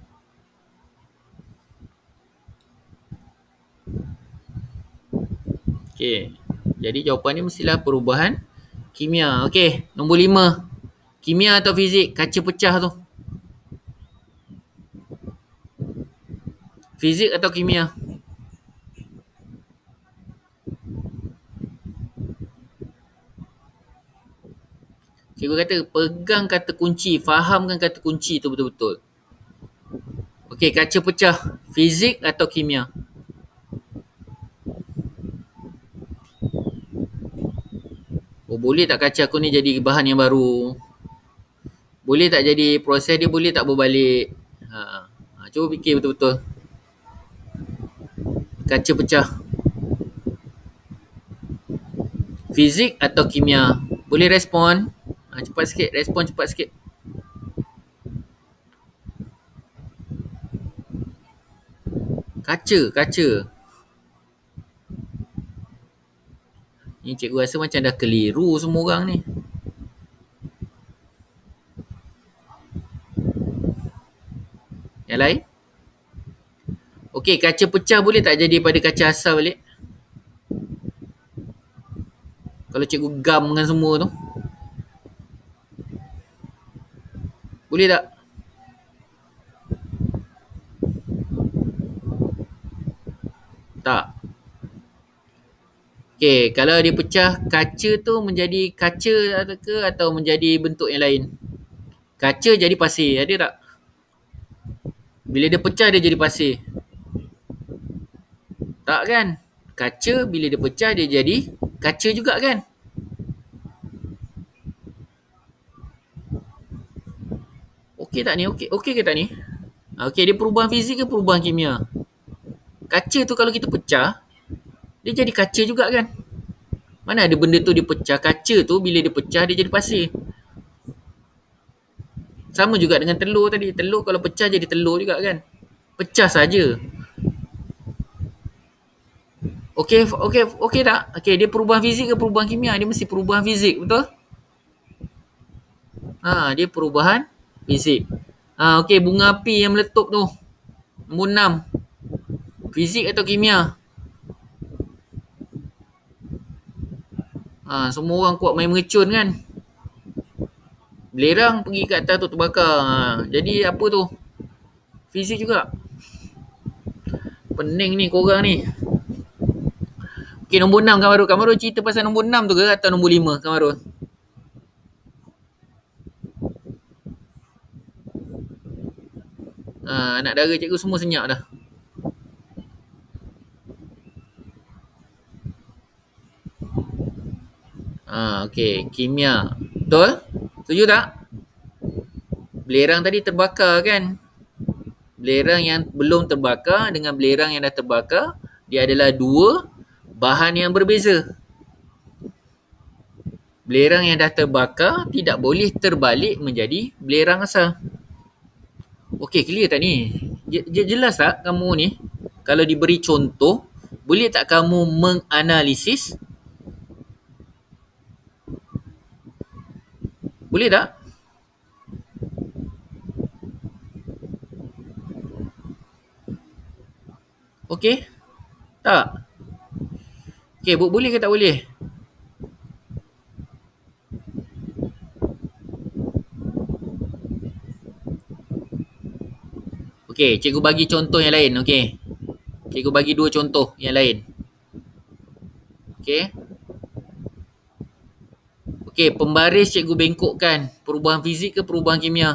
Okey. Jadi jawapan ni mestilah perubahan kimia. Okey, nombor 5. Kimia atau fizik? Kaca pecah tu. Fizik atau kimia? Cikgu kata pegang kata kunci, fahamkan kata kunci tu betul-betul. Okey, kaca pecah. Fizik atau kimia? Boleh tak kaca aku ni jadi bahan yang baru? Boleh tak jadi proses dia boleh tak berbalik? Cuba fikir betul-betul. Kaca pecah. Fizik atau kimia? Boleh respon? Cepat sikit, respon cepat sikit. Kaca. Ni cikgu rasa macam dah keliru semua orang ni. Yang lain? Okey, kaca pecah boleh tak jadi pada kaca asal balik? Kalau cikgu gam dengan semua tu. Boleh tak? Tak. Okey, kalau dia pecah, kaca tu menjadi kaca ke atau menjadi bentuk yang lain? Kaca jadi pasir, ada tak? Bila dia pecah dia jadi pasir. Tak kan? Kaca bila dia pecah dia jadi kaca juga kan? Okey tak ni? Okey ke tak ni? Okey, dia perubahan fizik ke perubahan kimia? Kaca tu kalau kita pecah, dia jadi kaca juga kan? Mana ada benda tu dia pecah. Kaca tu bila dia pecah dia jadi pasir. Sama juga dengan telur tadi. Telur kalau pecah jadi telur juga kan? Pecah saja. Okey tak? Okey, dia perubahan fizik ke perubahan kimia? Dia mesti perubahan fizik, betul? Dia perubahan fizik. Okey, bunga api yang meletup tu. Nombor 6. Fizik atau kimia? Semua orang kuat main mengecun kan? Belerang pergi kat atas tu terbakar. Jadi apa tu? Fizik juga. Pening ni korang ni. Okey, nombor 6 Kamarul. Kamarul cerita pasal nombor 6 tu ke atau nombor 5 Kamarul? Anak dara cikgu semua senyap dah. Okey, kimia. Betul? Setuju tak? Belerang tadi terbakar kan? Belerang yang belum terbakar dengan belerang yang dah terbakar, dia adalah dua bahan yang berbeza. Belerang yang dah terbakar tidak boleh terbalik menjadi belerang asal. Okey, clear tak ni? Jelas tak kamu ni? Kalau diberi contoh, boleh tak kamu menganalisis? Boleh tak? Okey? Tak? Okey, boleh ke tak boleh? Okey, cikgu bagi contoh yang lain, okey. Cikgu bagi dua contoh yang lain. Okey. Okey, pembaris cikgu bengkokkan. Perubahan fizik ke perubahan kimia?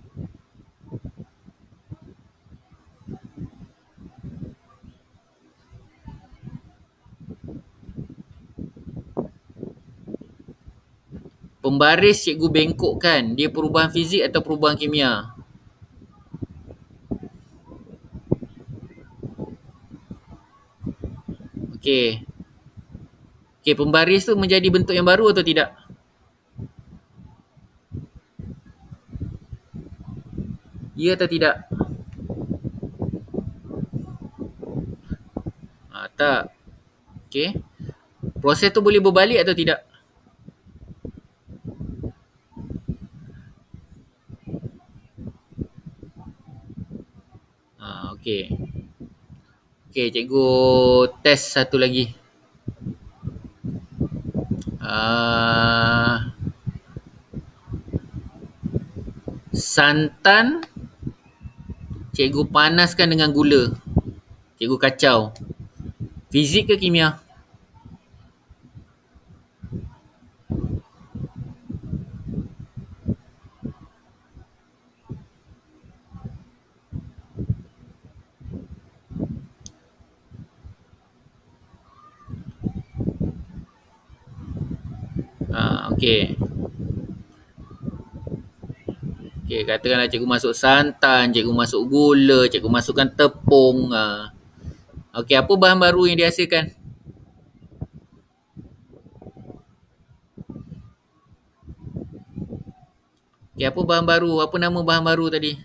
Pembaris cikgu bengkokkan. Dia perubahan fizik atau perubahan kimia? Okey. Okey, pembaris tu menjadi bentuk yang baru atau tidak? Ya atau tidak? Tak. Okey. Proses tu boleh berbalik atau tidak? Okey. Okey, cikgu test satu lagi. Santan cikgu panaskan dengan gula. Cikgu kacau. Fizik ke kimia? Okey. Okey, katakanlah cikgu masuk santan, cikgu masuk gula, cikgu masukkan tepung. Okey, apa bahan baru yang dihasilkan? Okey, apa bahan baru? Apa nama bahan baru tadi?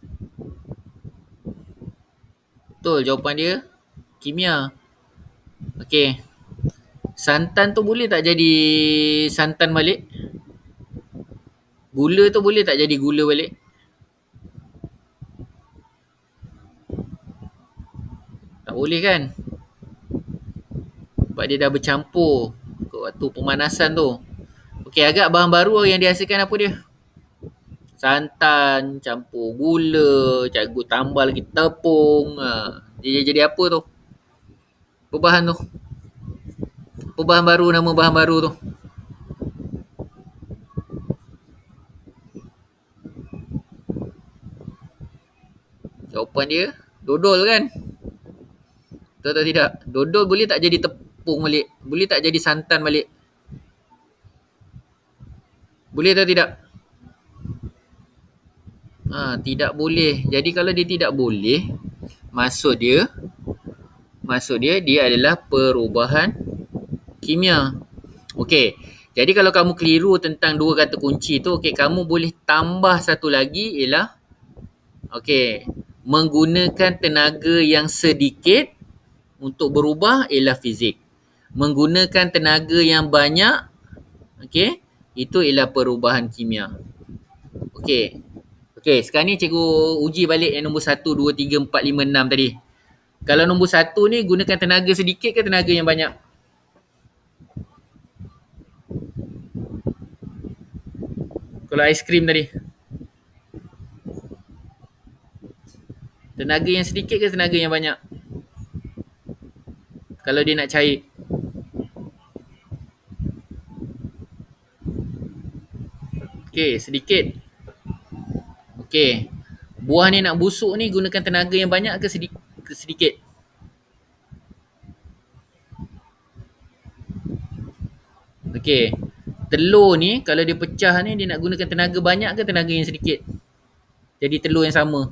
Betul, jawapan dia kimia. Okey. Santan tu boleh tak jadi santan balik? Gula tu boleh tak jadi gula balik? Tak boleh kan? Sebab dia dah bercampur waktu pemanasan tu. Okey, agak bahan baru yang dihasilkan apa dia? Santan, campur gula, cikgu tambah lagi tepung. Dia jadi apa tu? Apa bahan tu? Apa bahan baru, nama bahan baru tu? Jawapan dia dodol kan? Betul atau tidak? Dodol boleh tak jadi tepung balik? Boleh tak jadi santan balik? Boleh atau tidak? Tidak boleh. Jadi kalau dia tidak boleh, maksud dia adalah perubahan kimia. Okey. Jadi kalau kamu keliru tentang dua kata kunci tu, okey, kamu boleh tambah satu lagi ialah menggunakan tenaga yang sedikit untuk berubah ialah fizik. Menggunakan tenaga yang banyak, itu ialah perubahan kimia. Okey. Okey, sekarang ni cikgu uji balik yang nombor 1, 2, 3, 4, 5, 6 tadi. Kalau nombor 1 ni gunakan tenaga sedikit ke tenaga yang banyak? Kalau aiskrim tadi. Tenaga yang sedikit ke tenaga yang banyak? Kalau dia nak cair. Okey, sedikit. Okey. Buah ni nak busuk ni gunakan tenaga yang banyak ke sedikit? Okey. telur ni kalau dia pecah ni dia nak gunakan tenaga banyak ke tenaga yang sedikit? Jadi telur yang sama.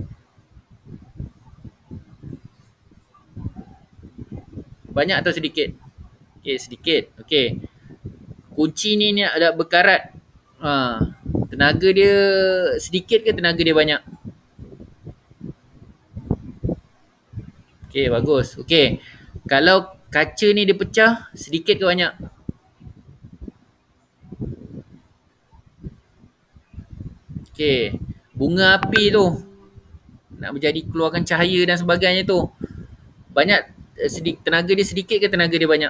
Banyak atau sedikit? Okey, sedikit. Okey. Kunci ni ada berkarat. Tenaga dia sedikit ke tenaga dia banyak? Okey, bagus. Okey. Kalau kaca ni dia pecah, sedikit ke banyak? Okey. Bunga api tu nak menjadi keluarkan cahaya dan sebagainya tu. Banyak tenaga dia sedikit ke tenaga dia banyak?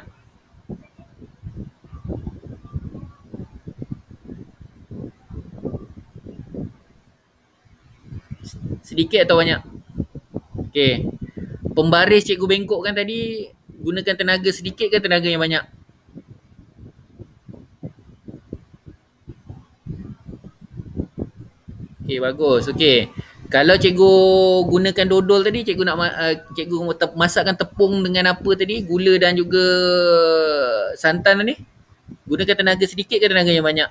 Sedikit atau banyak? Okey. Pembaris cikgu bengkokkan tadi gunakan tenaga sedikit ke tenaga yang banyak? Okey, bagus. Okey. Kalau cikgu gunakan dodol tadi, cikgu nak cikgu masakkan tepung dengan apa tadi? Gula dan juga santan tadi. Gunakan tenaga sedikit ke tenaga yang banyak?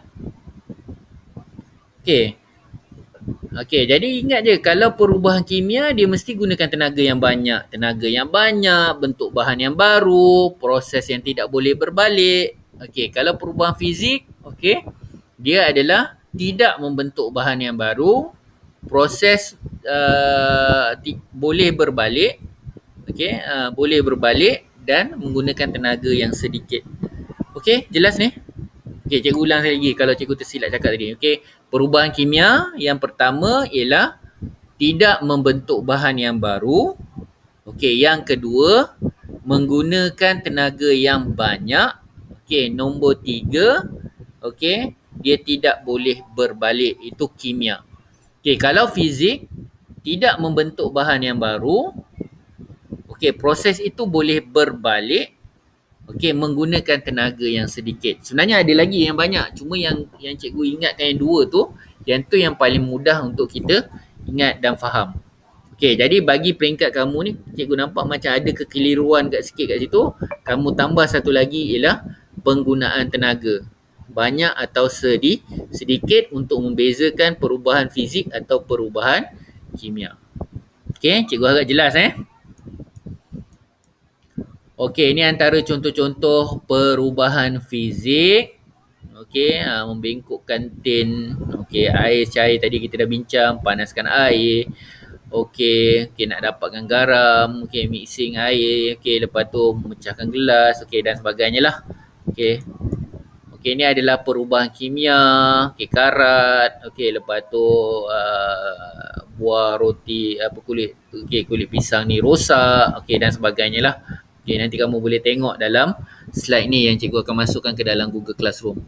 Okey. Okey, jadi ingat je kalau perubahan kimia dia mesti gunakan tenaga yang banyak. Tenaga yang banyak, bentuk bahan yang baru, proses yang tidak boleh berbalik. Okey, kalau perubahan fizik, okey, dia adalah tidak membentuk bahan yang baru, proses boleh berbalik, okey, boleh berbalik dan menggunakan tenaga yang sedikit. Okey, jelas ni? Okey, cikgu ulang sekali lagi kalau cikgu tersilap cakap tadi. Okey, perubahan kimia yang pertama ialah tidak membentuk bahan yang baru. Okey, yang kedua menggunakan tenaga yang banyak. Okey, nombor 3, okey, dia tidak boleh berbalik. Itu kimia. Okey, kalau fizik tidak membentuk bahan yang baru. Okey, proses itu boleh berbalik. Okey, menggunakan tenaga yang sedikit. Sebenarnya ada lagi yang banyak. Cuma yang cikgu ingatkan yang dua tu, yang tu yang paling mudah untuk kita ingat dan faham. Okey, jadi bagi peringkat kamu ni, cikgu nampak macam ada kekeliruan sikit kat situ. Kamu tambah satu lagi ialah penggunaan tenaga. Banyak atau sedikit untuk membezakan perubahan fizik atau perubahan kimia. Okey, cikgu harap jelas Okey, ini antara contoh-contoh perubahan fizik. Okey, membengkokkan tin. Okey, air cair tadi kita dah bincang, panaskan air. Okey, nak dapatkan garam. Okey, mixing air. Okey, lepas tu memecahkan gelas. Okey, dan sebagainya lah. Okey. Okey, ini adalah perubahan kimia. Okey, karat. Okey, lepas tu buah roti kulit. Okey, kulit pisang ni rosak. Okey, dan sebagainya lah. Okay, nanti kamu boleh tengok dalam slide ni yang cikgu akan masukkan ke dalam Google Classroom.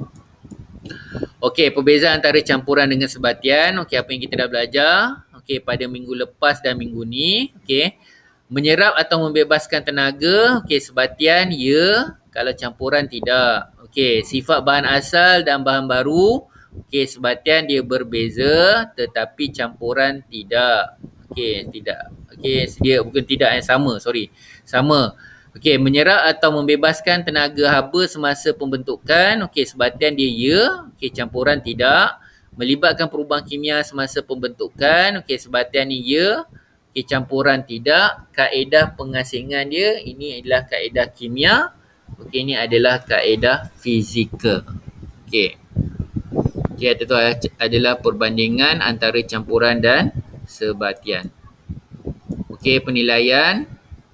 Okey, perbezaan antara campuran dengan sebatian. Okey, apa yang kita dah belajar. Okey, pada minggu lepas dan minggu ni. Okey, menyerap atau membebaskan tenaga. Okey, sebatian ya. Kalau campuran tidak. Okey, sifat bahan asal dan bahan baru. Okey, sebatian dia berbeza tetapi campuran tidak. Okey, tidak. Okey, dia bukan tidak yang sama, sorry. Sama. Okey, menyerap atau membebaskan tenaga haba semasa pembentukan. Okey, sebatian dia ya. Okey, campuran tidak. Melibatkan perubahan kimia semasa pembentukan. Okey, sebatian ni ya. Okey, campuran tidak. Kaedah pengasingan dia, ini adalah kaedah kimia. Okey, ini adalah kaedah fizikal. Okey. Okey, itu adalah perbandingan antara campuran dan sebatian. Okey, penilaian.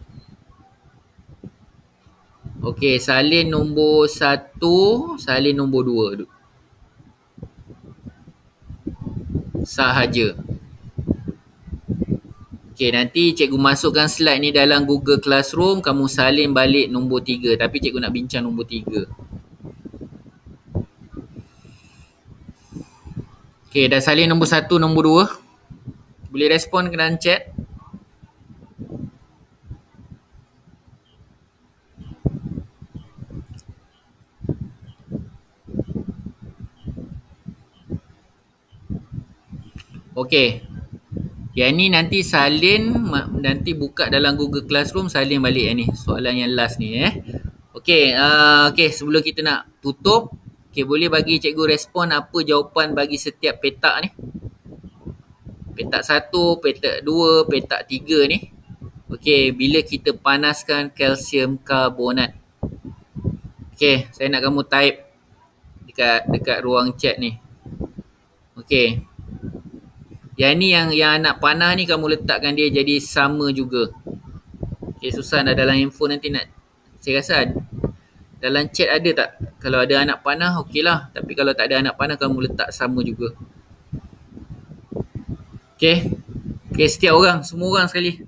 Okey, salin nombor 1, salin nombor 2. Sahaja. Okey, nanti cikgu masukkan slide ni dalam Google Classroom. Kamu salin balik nombor 3. Tapi cikgu nak bincang nombor 3. Okey, dah salin nombor 1, nombor 2. Boleh respon ke dalam chat? Okey. Yang ni nanti salin, nanti buka dalam Google Classroom, salin balik yang ni. Soalan yang last ni Okey, okey, sebelum kita nak tutup, Okey, boleh bagi cikgu respon apa jawapan bagi setiap petak ni? Petak 1, petak 2, petak 3 ni. Okey, bila kita panaskan kalsium karbonat. Okey, saya nak kamu type dekat ruang chat ni. Okey. Yang ni yang nak panah ni kamu letakkan dia jadi sama juga. Okey, susah dah dalam handphone nanti nak. Saya rasa dalam chat ada tak? Kalau ada anak panah, okey lah. Tapi kalau tak ada anak panah, kamu letak sama juga. Okey. Okey, setiap orang. Semua orang sekali.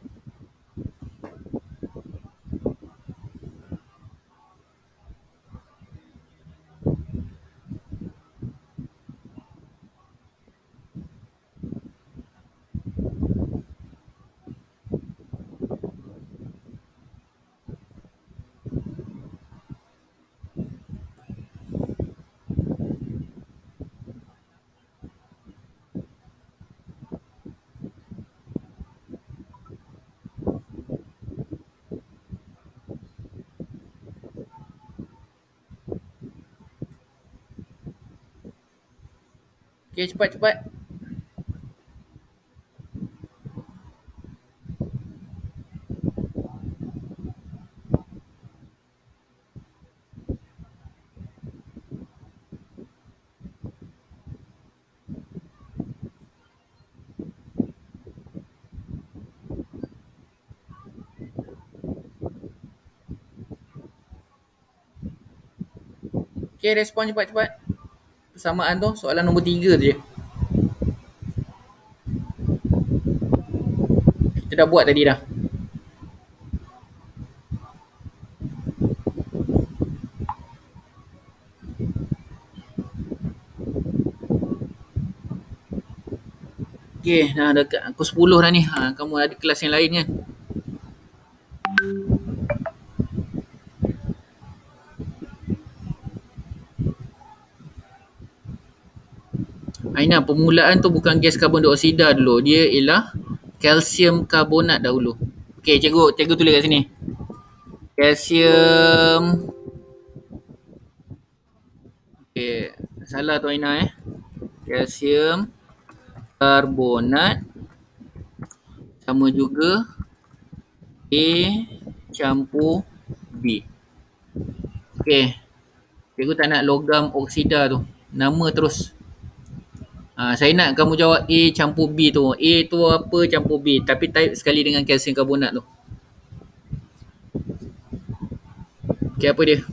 Okey, cepat-cepat. Okey, respon cepat-cepat. Persamaan tu, soalan nombor 3 tu je. Kita dah buat tadi dah. Okey, dah dekat pukul 10 dah ni. Kamu ada kelas yang lain kan? Aina, permulaan tu bukan gas karbon dioksida dulu. Dia ialah kalsium karbonat dahulu. Okey, cikgu tulis kat sini. Kalsium. Okey, salah tu Aina Kalsium karbonat sama juga A campur B. Okey. Cikgu tak nak logam oksida tu. Nama terus. Saya nak kamu jawab A campur B tu. A tu apa campur B. Tapi type sekali dengan kalsium karbonat tu. Okey, apa dia?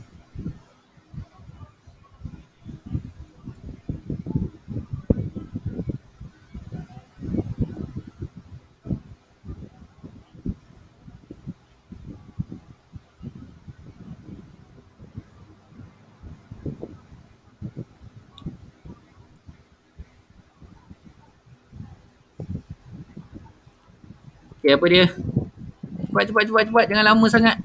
Okey, apa dia? Cepat. Jangan lama sangat.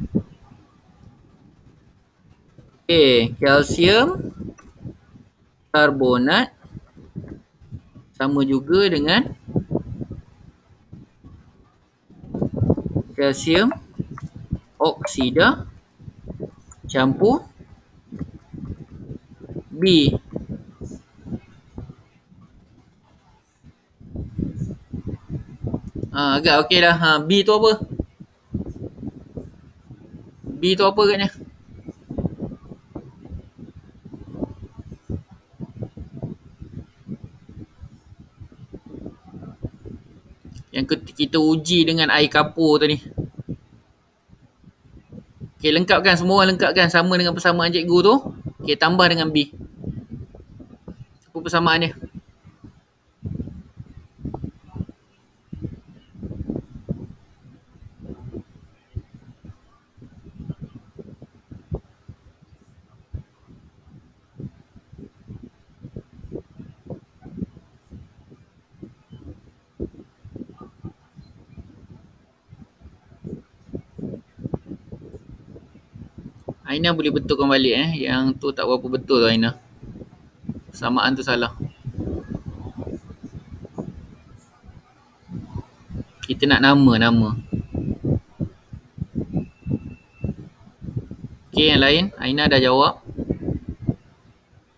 Okey, kalsium karbonat sama juga dengan kalsium oksida campur B. Agak okey dah. B tu apa? B tu apa katnya? Yang kita uji dengan air kapur tadi. Okey, lengkapkan. Semua orang lengkapkan sama dengan persamaan cikgu tu. Okey, tambah dengan B. Apa persamaan dia? Aina boleh betulkan balik Yang tu tak berapa betul Aina. Persamaan tu salah. Kita nak nama. Okey, yang lain Aina dah jawab.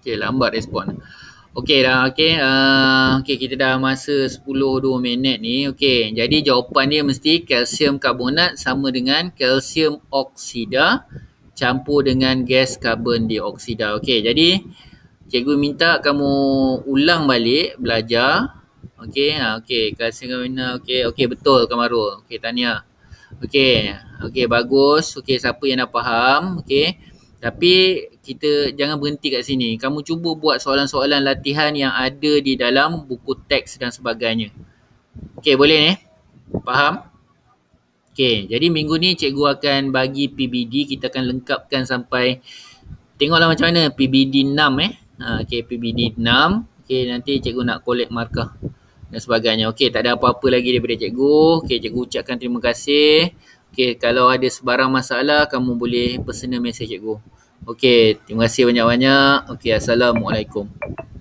Okey, lambat respon. Okey dah, okey. Okey, kita dah masa 10-2 minit ni. Okey, jadi jawapan dia mesti kalsium karbonat sama dengan kalsium oksida campur dengan gas karbon dioksida. Okey, jadi cikgu minta kamu ulang balik belajar. Okey, okey, kalsium karbonat. Okey, okey betul Kamarul. Okey, tahniah. Okey, okey bagus. Okey, siapa yang dah faham? Okey. Tapi kita jangan berhenti kat sini. Kamu cuba buat soalan-soalan latihan yang ada di dalam buku teks dan sebagainya. Okey, boleh ni? Faham? Okey, jadi minggu ni cikgu akan bagi PBD. Kita akan lengkapkan sampai, tengoklah macam mana PBD 6 okey, PBD 6. Okey, nanti cikgu nak collect markah dan sebagainya. Okey, tak ada apa-apa lagi daripada cikgu. Okey, cikgu ucapkan terima kasih. Okey, kalau ada sebarang masalah, kamu boleh personal message cikgu. Okey, terima kasih banyak-banyak. Okey, Assalamualaikum.